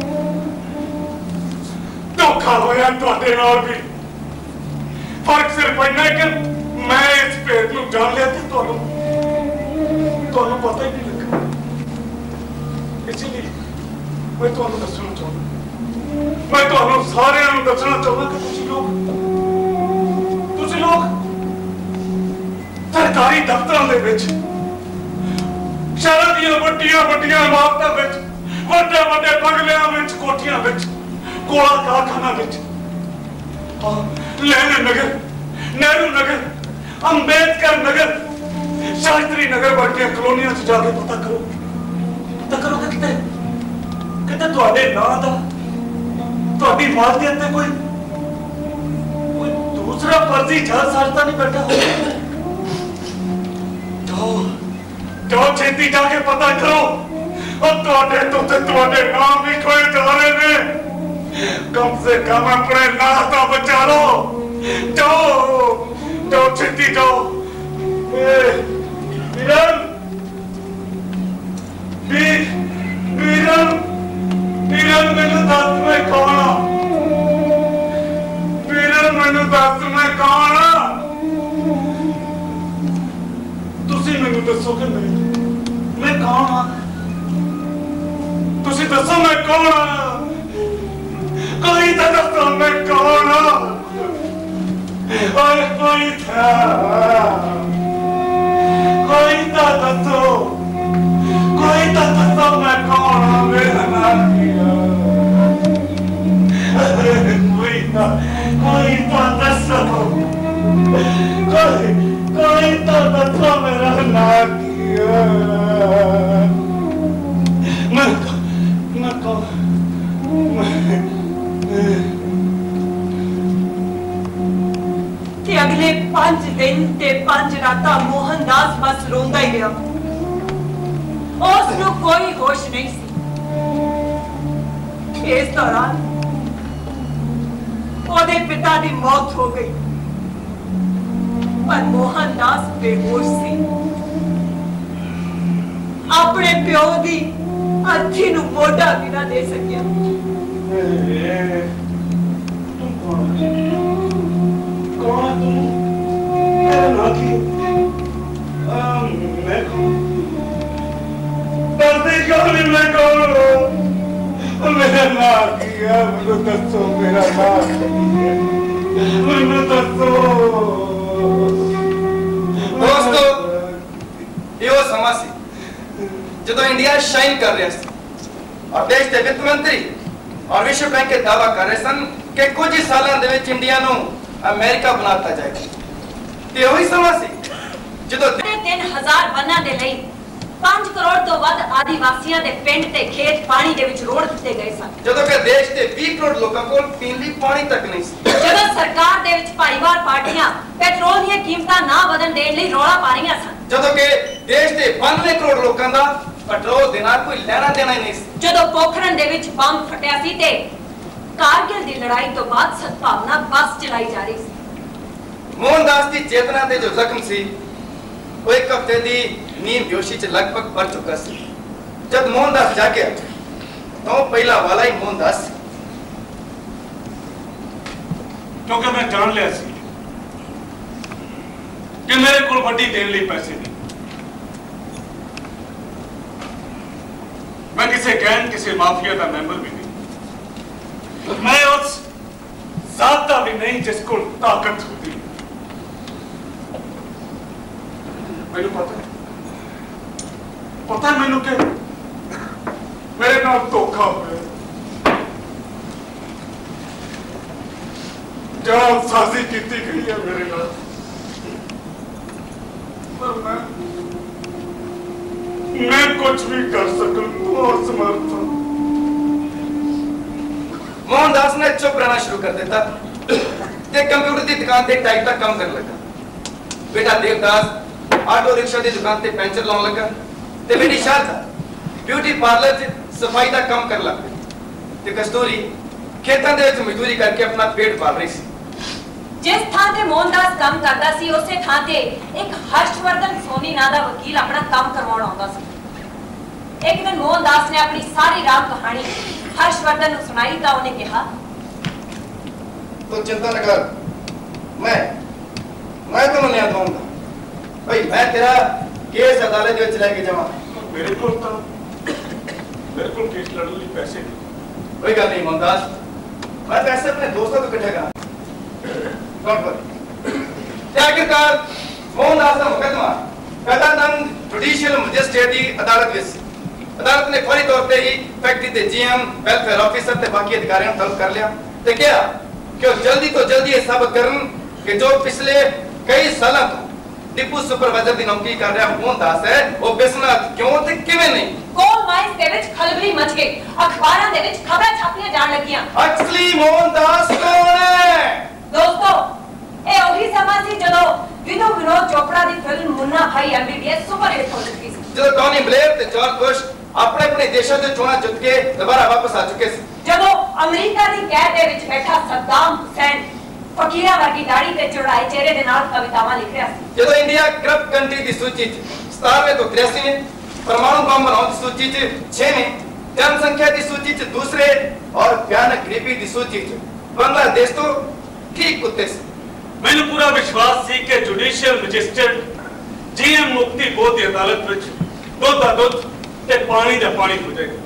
C: धोखा होया तुहाडे नाल भी। फर्क सिर्फ इन्ना कि मैं इस भेद को जान लिया कि ਤੁਹਾਨੂੰ पता ही नहीं लगा। इसलिए मैं ਤੁਹਾਨੂੰ ਦੱਸਣਾ ਚਾਹੁੰਦਾ, मैं ਤੁਹਾਨੂੰ ਸਾਰਿਆਂ ਨੂੰ ਦੱਸਣਾ ਚਾਹੁੰਦਾ ਕਿ ਤੁਸੀਂ ਲੋਕ सरकारी दफ्तरों ਦੇ ਵਿੱਚ, ਸ਼ਹਿਰਾਂ ਦੀਆਂ ਵੱਡੀਆਂ ਇਮਾਰਤਾਂ ਵਿੱਚ, ਵੱਡੇ ਬੰਗਲਿਆਂ ਵਿੱਚ, ਕੋਠੀਆਂ ਵਿੱਚ, ਕੋਲਾ ਕਾਰਖਾਨਾ ਵਿੱਚ, लेनिन नगर, नेहरू नगर, अंबेडकर नगर, शास्त्री नगर वर्गियां कॉलोनियां च जाके पता करो कि किते तुहाडे नां दा, तुहाडी मालकियत ते कोई दूसरा फर्जी जालसाज तां नहीं बैठा हो। जाओ छेती जाके पता करो, और तुहाडे तो तुहाडे नाम भी खोए जा रहे ने। कम से कम अपने नाम तो बचा लो। जाओ छेती जाओ। वीरन मैनू दस मैं कौन हाँ? वीरन मैनू दस मैं कौन हाँ? तुसी मैनू दसो कि मैं कौन हाँ? तुसी दसो मैं कौन हाँ? कोई तो दसो मैं कौन हाँ? कोई तो दसो मैं कौन हाँ? मेरा नाम क्या? कोई तो दसो, कोई तो दसो मेरा नाम क्या? मैं कौन?
A: अगले 5 दिन ते 5 रातां मोहनदास बस रोंदा ही रहा। उसनूं कोई होश नहीं सी। इस दौरान ओदे पिता दी मौत हो गई, पर मोहनदास बेहोश सी। अपने प्यो दी अर्थी नूं मोढा भी ना दे सकिया।
C: कौन तुम? मेरा नाम की मैं कौन? दसते क्यों नहीं मैं कौन हूँ? मेरा नाम क्या? मुझे दसो मेरा नाम क्या? मुझे दसो।
B: दोस्तों, ये वो समा सी जो इंडिया शाइन कर रहा सी, और देश के वित्त मंत्री और विश्व बैंक के दावा कर रहे सन कि कुछ ही सालों दे विच इंडिया नूं अमेरिका बनाता जाएगा। ते वही समा सी जो
A: 3000 वन्ना दे लई 5 करोड़ तो वध आदिवासियों के पिंड ते खेत पानी दे विच रोड़ दिते गए सन।
B: ਜਦੋਂ ਕਿ ਦੇਸ਼ ਦੇ 20 ਕਰੋੜ ਲੋਕਾਂ ਕੋਲ ਪੀਣ ਲਈ ਪਾਣੀ ਤੱਕ ਨਹੀਂ ਸੀ।
A: ਜਦੋਂ ਸਰਕਾਰ ਦੇ ਵਿੱਚ ਭਾਈਵਾਲ ਪਾਰਟੀਆਂ ਪੈਟਰੋਲ ਦੀਆਂ ਕੀਮਤਾਂ ਨਾ ਵਧਣ ਦੇਣ ਲਈ ਰੌਲਾ ਪਾ ਰਹੀਆਂ ਸਨ।
B: ਜਦੋਂ ਕਿ ਦੇਸ਼ ਦੇ 92 ਕਰੋੜ ਲੋਕਾਂ ਦਾ ਪੈਟਰੋਲ ਦੇ ਨਾਲ ਕੋਈ ਲੈਣਾ ਦੇਣਾ ਹੀ ਨਹੀਂ ਸੀ।
A: ਜਦੋਂ ਪੋਖਰਨ ਦੇ ਵਿੱਚ ਬੰਬ ਫਟਿਆ ਸੀ ਤੇ कारगिल की लड़ाई तो बाद सद्भावना बस चलाई जा रही थी।
B: मोहनदास की चेतना के जो जख्म सी वो एक हफ्ते की नींद बेहोशी च लगभग भर चुका सी। जब मोहनदास जागे तो पहला वाला ही मोहनदास,
C: क्योंकि मैं जान लिया सी कि मेरे को वड्डी देने लिए पैसे नहीं। मैं किसी गैंग, किसी माफिया का मेंबर भी नहीं। मैं उस जाता भी नहीं जिसको ताकत होती। मैंने पता है मैंने कि मेरे नाल धोखा हुआ, जालसाजी की गई है मेरे नाल, पर मैं कुछ भी कर सकूं तो असमर्थ हूं।
B: मोहनदास ने चुप रहना शुरू कर देता ते कंप्यूटर की दुकान से टाइप का काम करने लगा। बेटा देवदास ऑटो रिक्शा की दुकान से पेंचर लाने लगा ते बेटी शारदा ब्यूटी पार्लर से सफाई का काम कर लग पई ते कस्तूरी खेतों के मजदूरी करके अपना पेट पाल रही सी।
A: जिस थां ते मोहनदास काम करता सी उसे थां ते एक हर्षवर्धन सोनी नाम दा वकील अपना काम करवाउण आउंदा सी। एक दिन मोहनदास ने अपनी सारी रात कहानी हर्षवर्धन को सुनाई तो उन्हें कहा,
B: तो चिंता न कर, मैं मैं तुम्हें न्याय दूंगा भाई। मैं तेरा केस अदालत में लेके जावा।
C: मेरे को केस लड़ने लिए पैसे नहीं।
B: कोई गल नहीं मोहनदास, मैं पैसे अपने दोस्तों को इकट्ठे करा। आखिरकार मोहनदास का मुकदमा कदादम जुडिशियल मजिस्ट्रेट की अदालत में अदालत ने फौरी तौर पर ही फैक्ट्री के जीएम वेलफेयर ऑफिसर ते बाकी अधिकारियों को तलब कर लिया ते क्या कि जल्दी तो जल्दी ये साबित करन कि जो पिछले कई सालों तो डिपो सुपरवाइजर की नौकरी कर रहा मोहनदास है वो बिस्नाथ क्यों ते किवें नहीं।
A: कोल माइंस दे विच खलबली मच गई, अखबारां दे विच खबरां छापियां जाण लगियां।
B: असली मोहनदास कौन है?
A: दोस्तों, ए ओही समा सी जदों विनोद चोपड़ा दी film Munna Bhai MBBS superhit हो चुकी सी।
B: जदों टॉनी ब्लेयर ते जॉर्ज बुश अपने अपने देशों से चुना जित के दोबारा वापस आ चुके थे।
A: जदों अमेरिका दी कैद दे विच बैठा सद्दाम हुसैन फकीरा वर्गी दाढ़ी ते चौड़ाए चेहरे दे नाल कवितावां लिख रहा सी।
B: जदों इंडिया करप्ट कंट्री दी सूची 17वें तो 83वें, परमाणु बम बनाने की सूची 6वें, जनसंख्या की सूची 2 और भयानक गरीबी की सूची बांग्लादेश तो ठीक कुत्ते से।
C: मैंने पूरा विश्वास सी कि जुडिशियल मजिस्ट्रेट जीएम मुक्ति बोध की अदालत में दुध का दुध ते पानी का पानी हो जाएगा।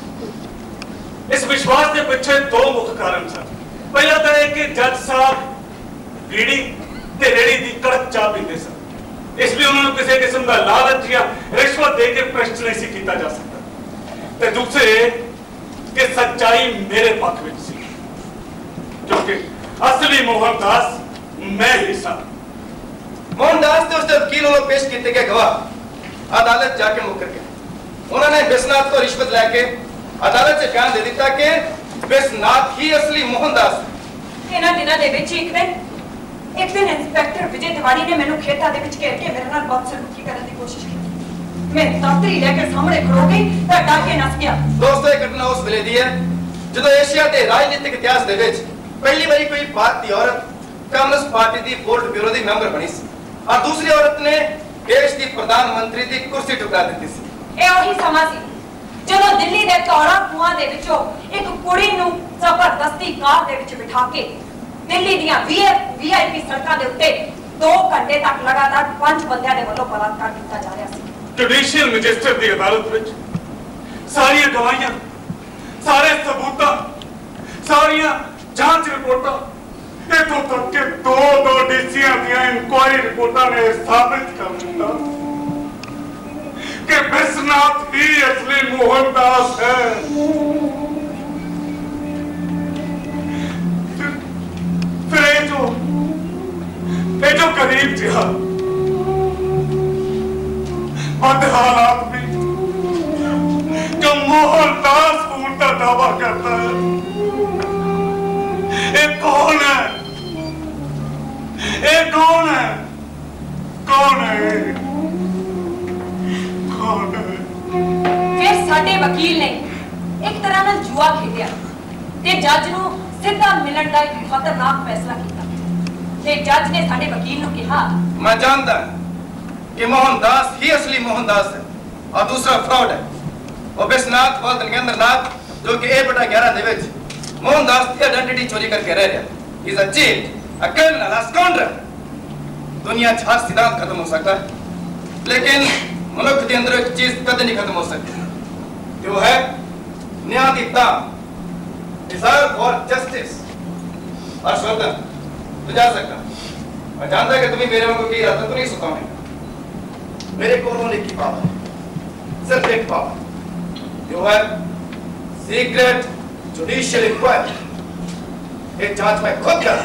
C: इस विश्वास के पीछे 2 मुख्य कारण सन। पहला तो है कि जज साहब बीड़ी ते रेड़ी की कड़क चाह पीते सन, इसलिए उन्होंने किसी किस्म का लालच या रिश्वत देकर भ्रष्ट नहीं किया जा सकता। ते दूसरे कि सच्चाई मेरे पक्ष में सी, क्योंकि असली मोहनदास मैं ही सा।
B: मोहनदास ने उसके वकील वालों पेश किए गए गवाह अदालत जाके मुकर गए। उन्होंने बिस्नाथ को रिश्वत लेके अदालत से बयान दे दिया कि बिस्नाथ ही असली मोहनदास है।
A: इन्हां दिनां दे विच एक दिन इंस्पेक्टर विजय तिवारी ने मैनू खेतां दे विच घेर के मेरे नाल बदसलूकी करने की कोशिश की। मैं दातरी लेके सामने खड़ो गई ते डर के नस गया।
B: दोस्तों, ये घटना उस वेले दी है जदों एशिया के राजनीतिक इतिहास दे विच पहली बारी कोई भारतीय औरत कम्युनिस्ट पार्टी की पोलिट ब्यूरो की मेंबर बनी सी और दूसरी औरत ने देश की प्रधानमंत्री की कुर्सी टुकरा दी सी।
A: ए ओही समा सी जदों दिल्ली दे तौड़ा कुआं दे विचों एक कुड़ी नूं जबरदस्ती कार दे विच बिठा के दिल्ली दियां वीआईपी सड़कां दे उत्ते 2 घंटे तक लगातार 5 बंदियां दे वल्लों बलात्कार किया जा रहा सी।
C: जुडिशियल मजिस्ट्रेट की अदालत में सारी गवाहियां, सारे सबूत, सारी जांच रिपोर्टां, इथों तक के 2 डीसीआं दी इंक्वायरी रिपोर्टां ने साबित कर दिया कि बिस्नाथ ही असली मोहनदास है। फिर ये जो गरीब जिहा बदहाल आदमी जो मोहनदास होने का दावा करता है, ये कौन है? ये कौन है? कौन है? कौन है?
A: फिर साडे वकील ने एक तरह नाल जुआ खेलिया ते जज नूं सीधा मिलण दा एक खतरनाक फैसला किया। ते जज ने साडे वकील नूं कहा,
B: मैं जानता कि मोहनदास ही असली मोहनदास है और दूसरा फ्रॉड है। और बिस्नाथ वाल नगेंद्रनाथ जो कि A/11 दे विच मोहनदास की आइडेंटिटी चोरी करके रह रहा है। He is a cheat, a criminal, a scoundrel. दुनिया च हर सिद्धांत खत्म हो सकता है, लेकिन मनुष्य के अंदर एक चीज कदे नहीं खत्म हो सकती, जो है न्याय की ताक, डिजायर फॉर जस्टिस। और स्वतः तो जा सकता मैं जानता है कि तुम्हें मेरे वांगू की इरादा तो नहीं सुताओगे। मेरे को होने की पावर, सिर्फ एक पावर, जो है सीक्रेट जुडिशियल इंक्वायरी। एक जांच मैं खुद कर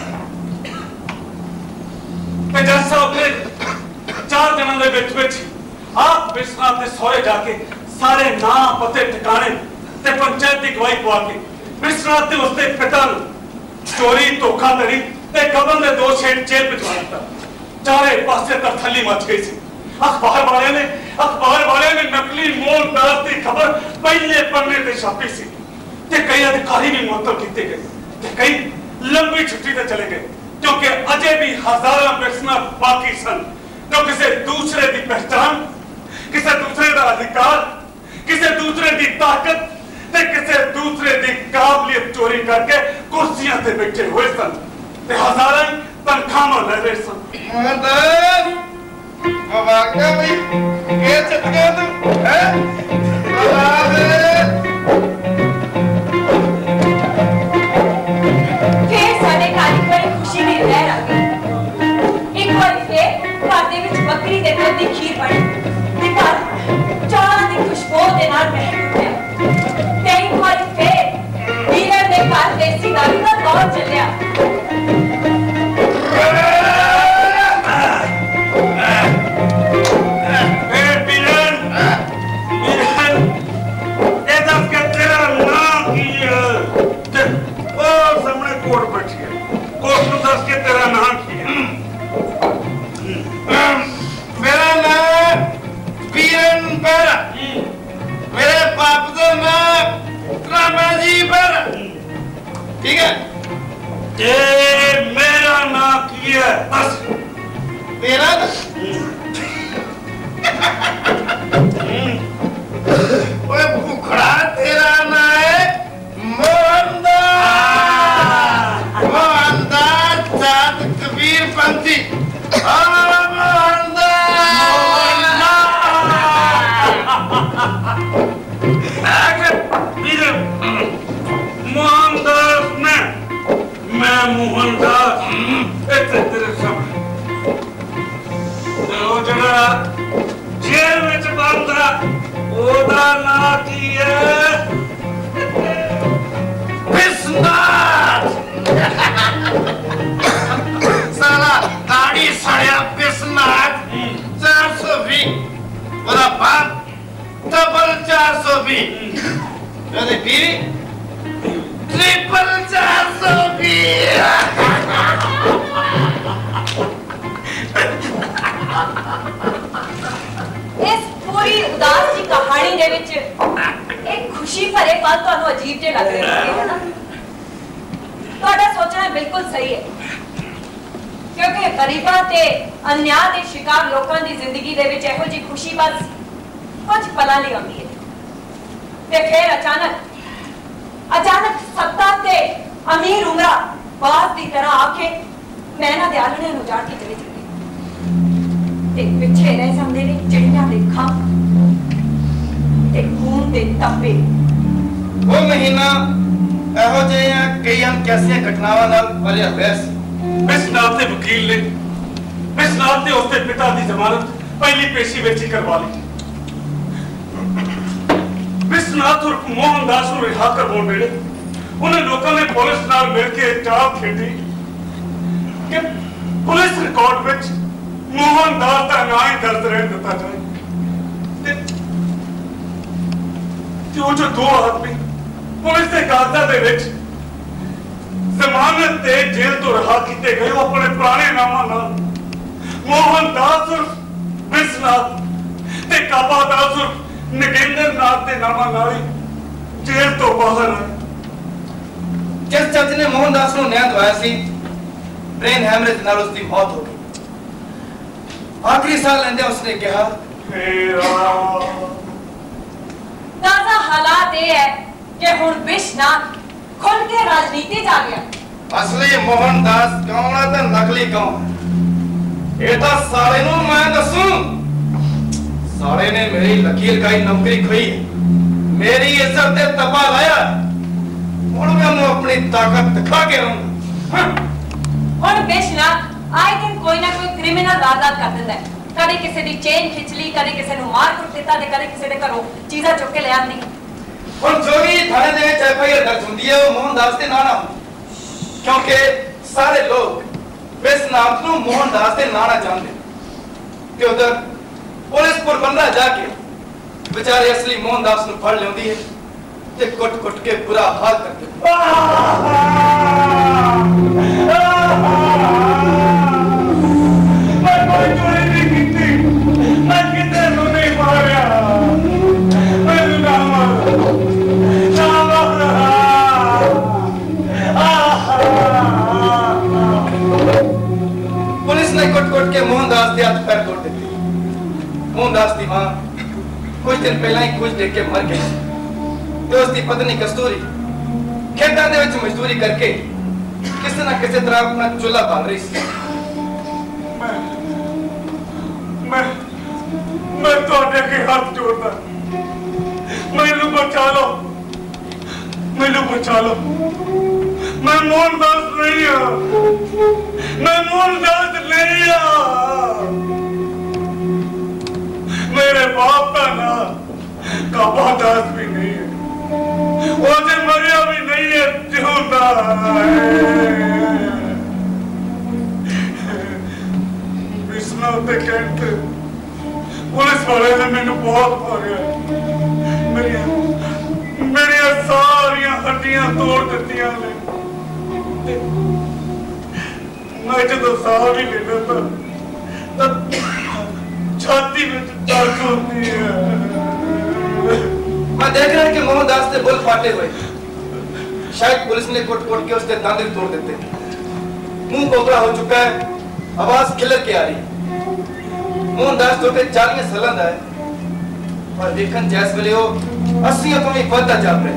C: जज साहब ने 4 दिनों के विच आप बिस्नाथ के सोए जाके सारे नाम पते ठिकाने ते पंचायत की गवाही पवा के बिस्नाथ ने उसके पिता चोरी धोखाधड़ी ते कबल के दोष हेठ जेल भिजवा दिता। चारे पासे तरथली मच गई सी। अखबार वाले ने नकली मोहनदास की खबर पहले पन्ने पे छापी सी ते कई अधिकारी भी मुअत्तल किए गए ते कई लंबी छुट्टी पे चले गए, क्योंकि अजय भी हजारों बिस्नाथ बाकी सन जो किसी दूसरे की पहचान, किसी दूसरे का अधिकार, किसी दूसरे की ताकत ते किसी दूसरे की काबिलियत चोरी करके कुर्सियां ते बैठे हुए सन ते हजारों तनख्वाह लामा ले रहे सन।
B: मोहनदास वाकई में के चट गया तू हैं
A: फिर साडे घर बड़ी खुशी की लहर आ गई। एक बार फिर घर दे विच बकरी दे दूध दी खीर बनी ते घर चौलां दी खुशबू दे नाल महक उठिया। ते एक बार फिर वीरन दे घर देसी दारू दा दौर चलिया।
B: मेरा नाम बीरन बेरा, मेरे बाप का नाम रामाजी बेरा, ठीक है?
C: ये मेरा नाम की है बस
B: तेरा ओए भूखड़ा तेरा नाम है मोहनदास, मोहनदास चाँद कबीर पंथी।
C: मोहनदास मैं मोहनदास तेरे सामने जरा जेल में बंद था ओदा ना की है
B: विश्वनाथ साला दाढ़ी सड़िया विश्वनाथ 420 मेरा बाप डबल 420 मेरी बीवी ट्रिपल 420
A: इस पूरी उदास सी कहानी दे विच एक खुशी भरे पल तुहानू अजीब जे लग रहे होंगे ना। तुहाडा सोचना बिल्कुल सही है क्योंकि गरीबां ते अन्याय दे शिकार लोकां दी जिंदगी दे विच इहो जी खुशी बस कुछ पलां लई आउंदी है ते फिर अचानक सत्ता ते अमीर उमरा बाज दी तरह आके मैं ना दे आलणे नूं उजाड़ के चले जांदी ते पिछे रह जांदे ने चिड़ियां दे खां ते खून दे तप्पे।
B: वो महीना एहो जिहियां कई कैसियां घटनावां नाल भरिया होया सी।
C: विश्वनाथ के वकील ने विश्वनाथ ने उसके पिता की जमानत पहली पेशी विच ही करवा ली। विश्वनाथ उर्फ मोहनदास को रिहा करवाने वेले उन्हें लोगों ने पुलिस नाल मिल के चाल खेडी कि पुलिस रिकॉर्ड विच मोहनदास का नाम ही दर्ज रहने दिता जाए। जो दो आदमी पुलिस के कागजात दे विच जमानत ते जेल तो रहा किए गए अपने पुराने नामां नाल मोहनदास उर्फ विश्वनाथ ते काबादास उर्फ नगेंद्र नाथ के नामां नाल जेल तो बाहर आए।
B: जिस जज ने मोहनदास को न्याय दिवाया सी ब्रेन हैमरेज नाल उसकी मौत हो गई। आखिरी साल लेंदे उसने कहा
A: ताजा हालात ये है कि हुण विश्वनाथ खुल के राजनीति जा गया।
B: असली मोहनदास कौन है ते नकली कौन? ये तो साले नूं मैं दसूं। साले ने मेरी लकीर का नौकरी खोई, मेरी इज्जत ते तपा लाया। हुण मैं उन्हें अपनी ताकत दिखा के रहूंगा।
A: हुण विश्वनाथ आए दिन कोई ना कोई क्रिमिनल वारदात कर दिंदा है। कदे किसी दी चेन खिंच ली, कदे किसी नूं मार कुट दिता ते कदे किसी दे घरों चीज़ां चुक के ले आंदी।
B: और जो भी थाने दे विच एफआईआर दर्ज हुंदी है वो मोहनदास दे नाम क्योंकि सारे लोग विश्वनाथ नूं मोहनदास दे नाम जानदे ते उधर पुलिस पुरबंदा जाके बेचारे असली मोहनदास नूं फड़ लेंदी है ते कुट-कुट के बुरा हाल कर दिंदी।
C: मैं कोई चोरी नहीं की, मैं किसी को नहीं मारा।
B: पुलिस ने कुट-कुट के मोहनदास के हाथ पैर तोड़ दिए। मोहनदास की मां कुछ दिन पहले ही कुछ देख के मर गई तो उसकी पत्नी कस्तूरी खेतों के विच मजदूरी करके किसी ना किसी तरह अपना चूल्हा बाल रही सी।
C: मैं ਤੁਹਾਡੇ ਅੱਗੇ ਹੱਥ ਜੋੜਦਾ ਮੈਨੂੰ ਬਚਾ ਲਓ मैं मोहनदास नहीं हाँ मैं मोहनदास नहीं हाँ मेरे बाप का नाम काबादास भी नहीं है वो जो मरिया भी नहीं है जिंदा है बिस्ना ते कहते पुलिस वाले ने मैंने बहुत मारा मेरी सारिया हड्डियां तोड़ दी ने मैं जो साह भी ले लेता छाती में दर्द होती है।
B: मैं देख रहा कि मोहनदास के बुल फाटे हुए शायद पुलिस ने कोट कोट के उसके दांत तोड़ देते मुंह कोकड़ा हो चुका है आवाज खिलर के आ रही मोहनदास तो 40 साल का है और देखन जैस वेले हो 80 तो भी बढ़ता जा रहा है।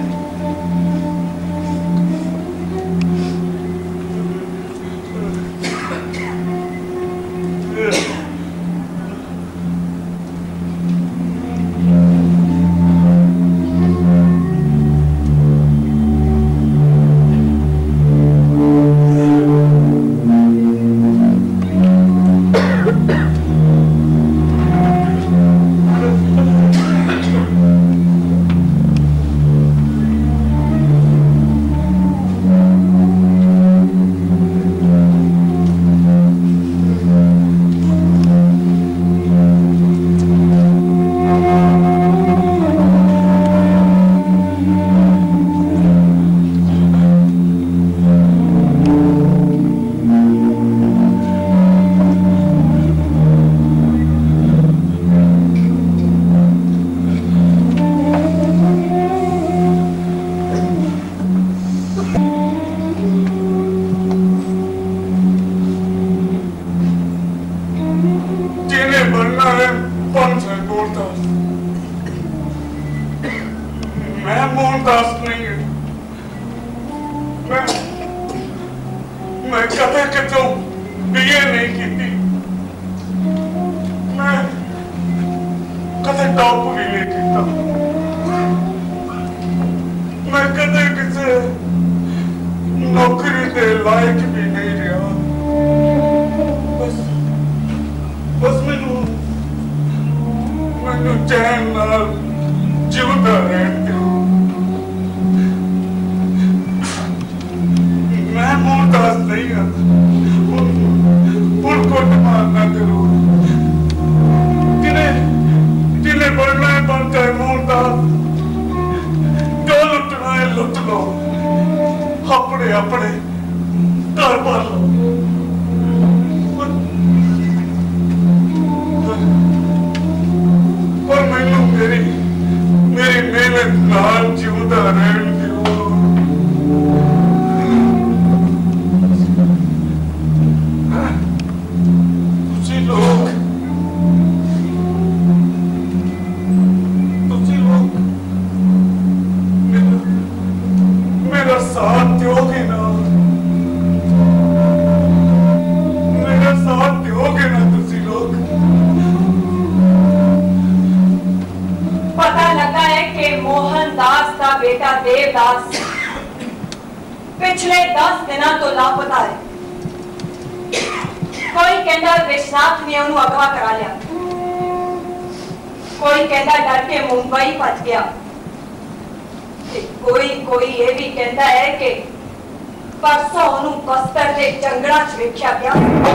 A: पिछले 10 दिनों तो लापता है कोई कहता विश्वनाथ ने उन्हें अगवा करा लिया कोई कहता डर के मुंबई भज गया कोई ये भी कहता है कि परसों उन्हें बस्तर के जंगलों च वेख्या गया।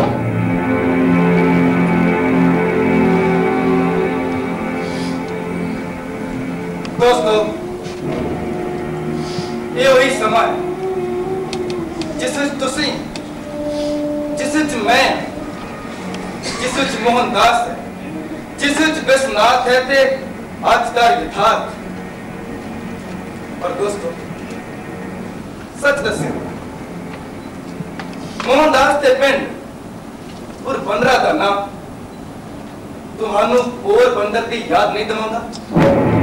B: दोस्तों ये वही समय है जिस मैं जिस मोहनदास है जिस विश्वनाथ है ते आज का यथार्थ। और दोस्तों सच दस्यो मोहनदास के पिंड पोरबंदर का नाम तुम्हानू पोरबंदर की याद नहीं दिलाता?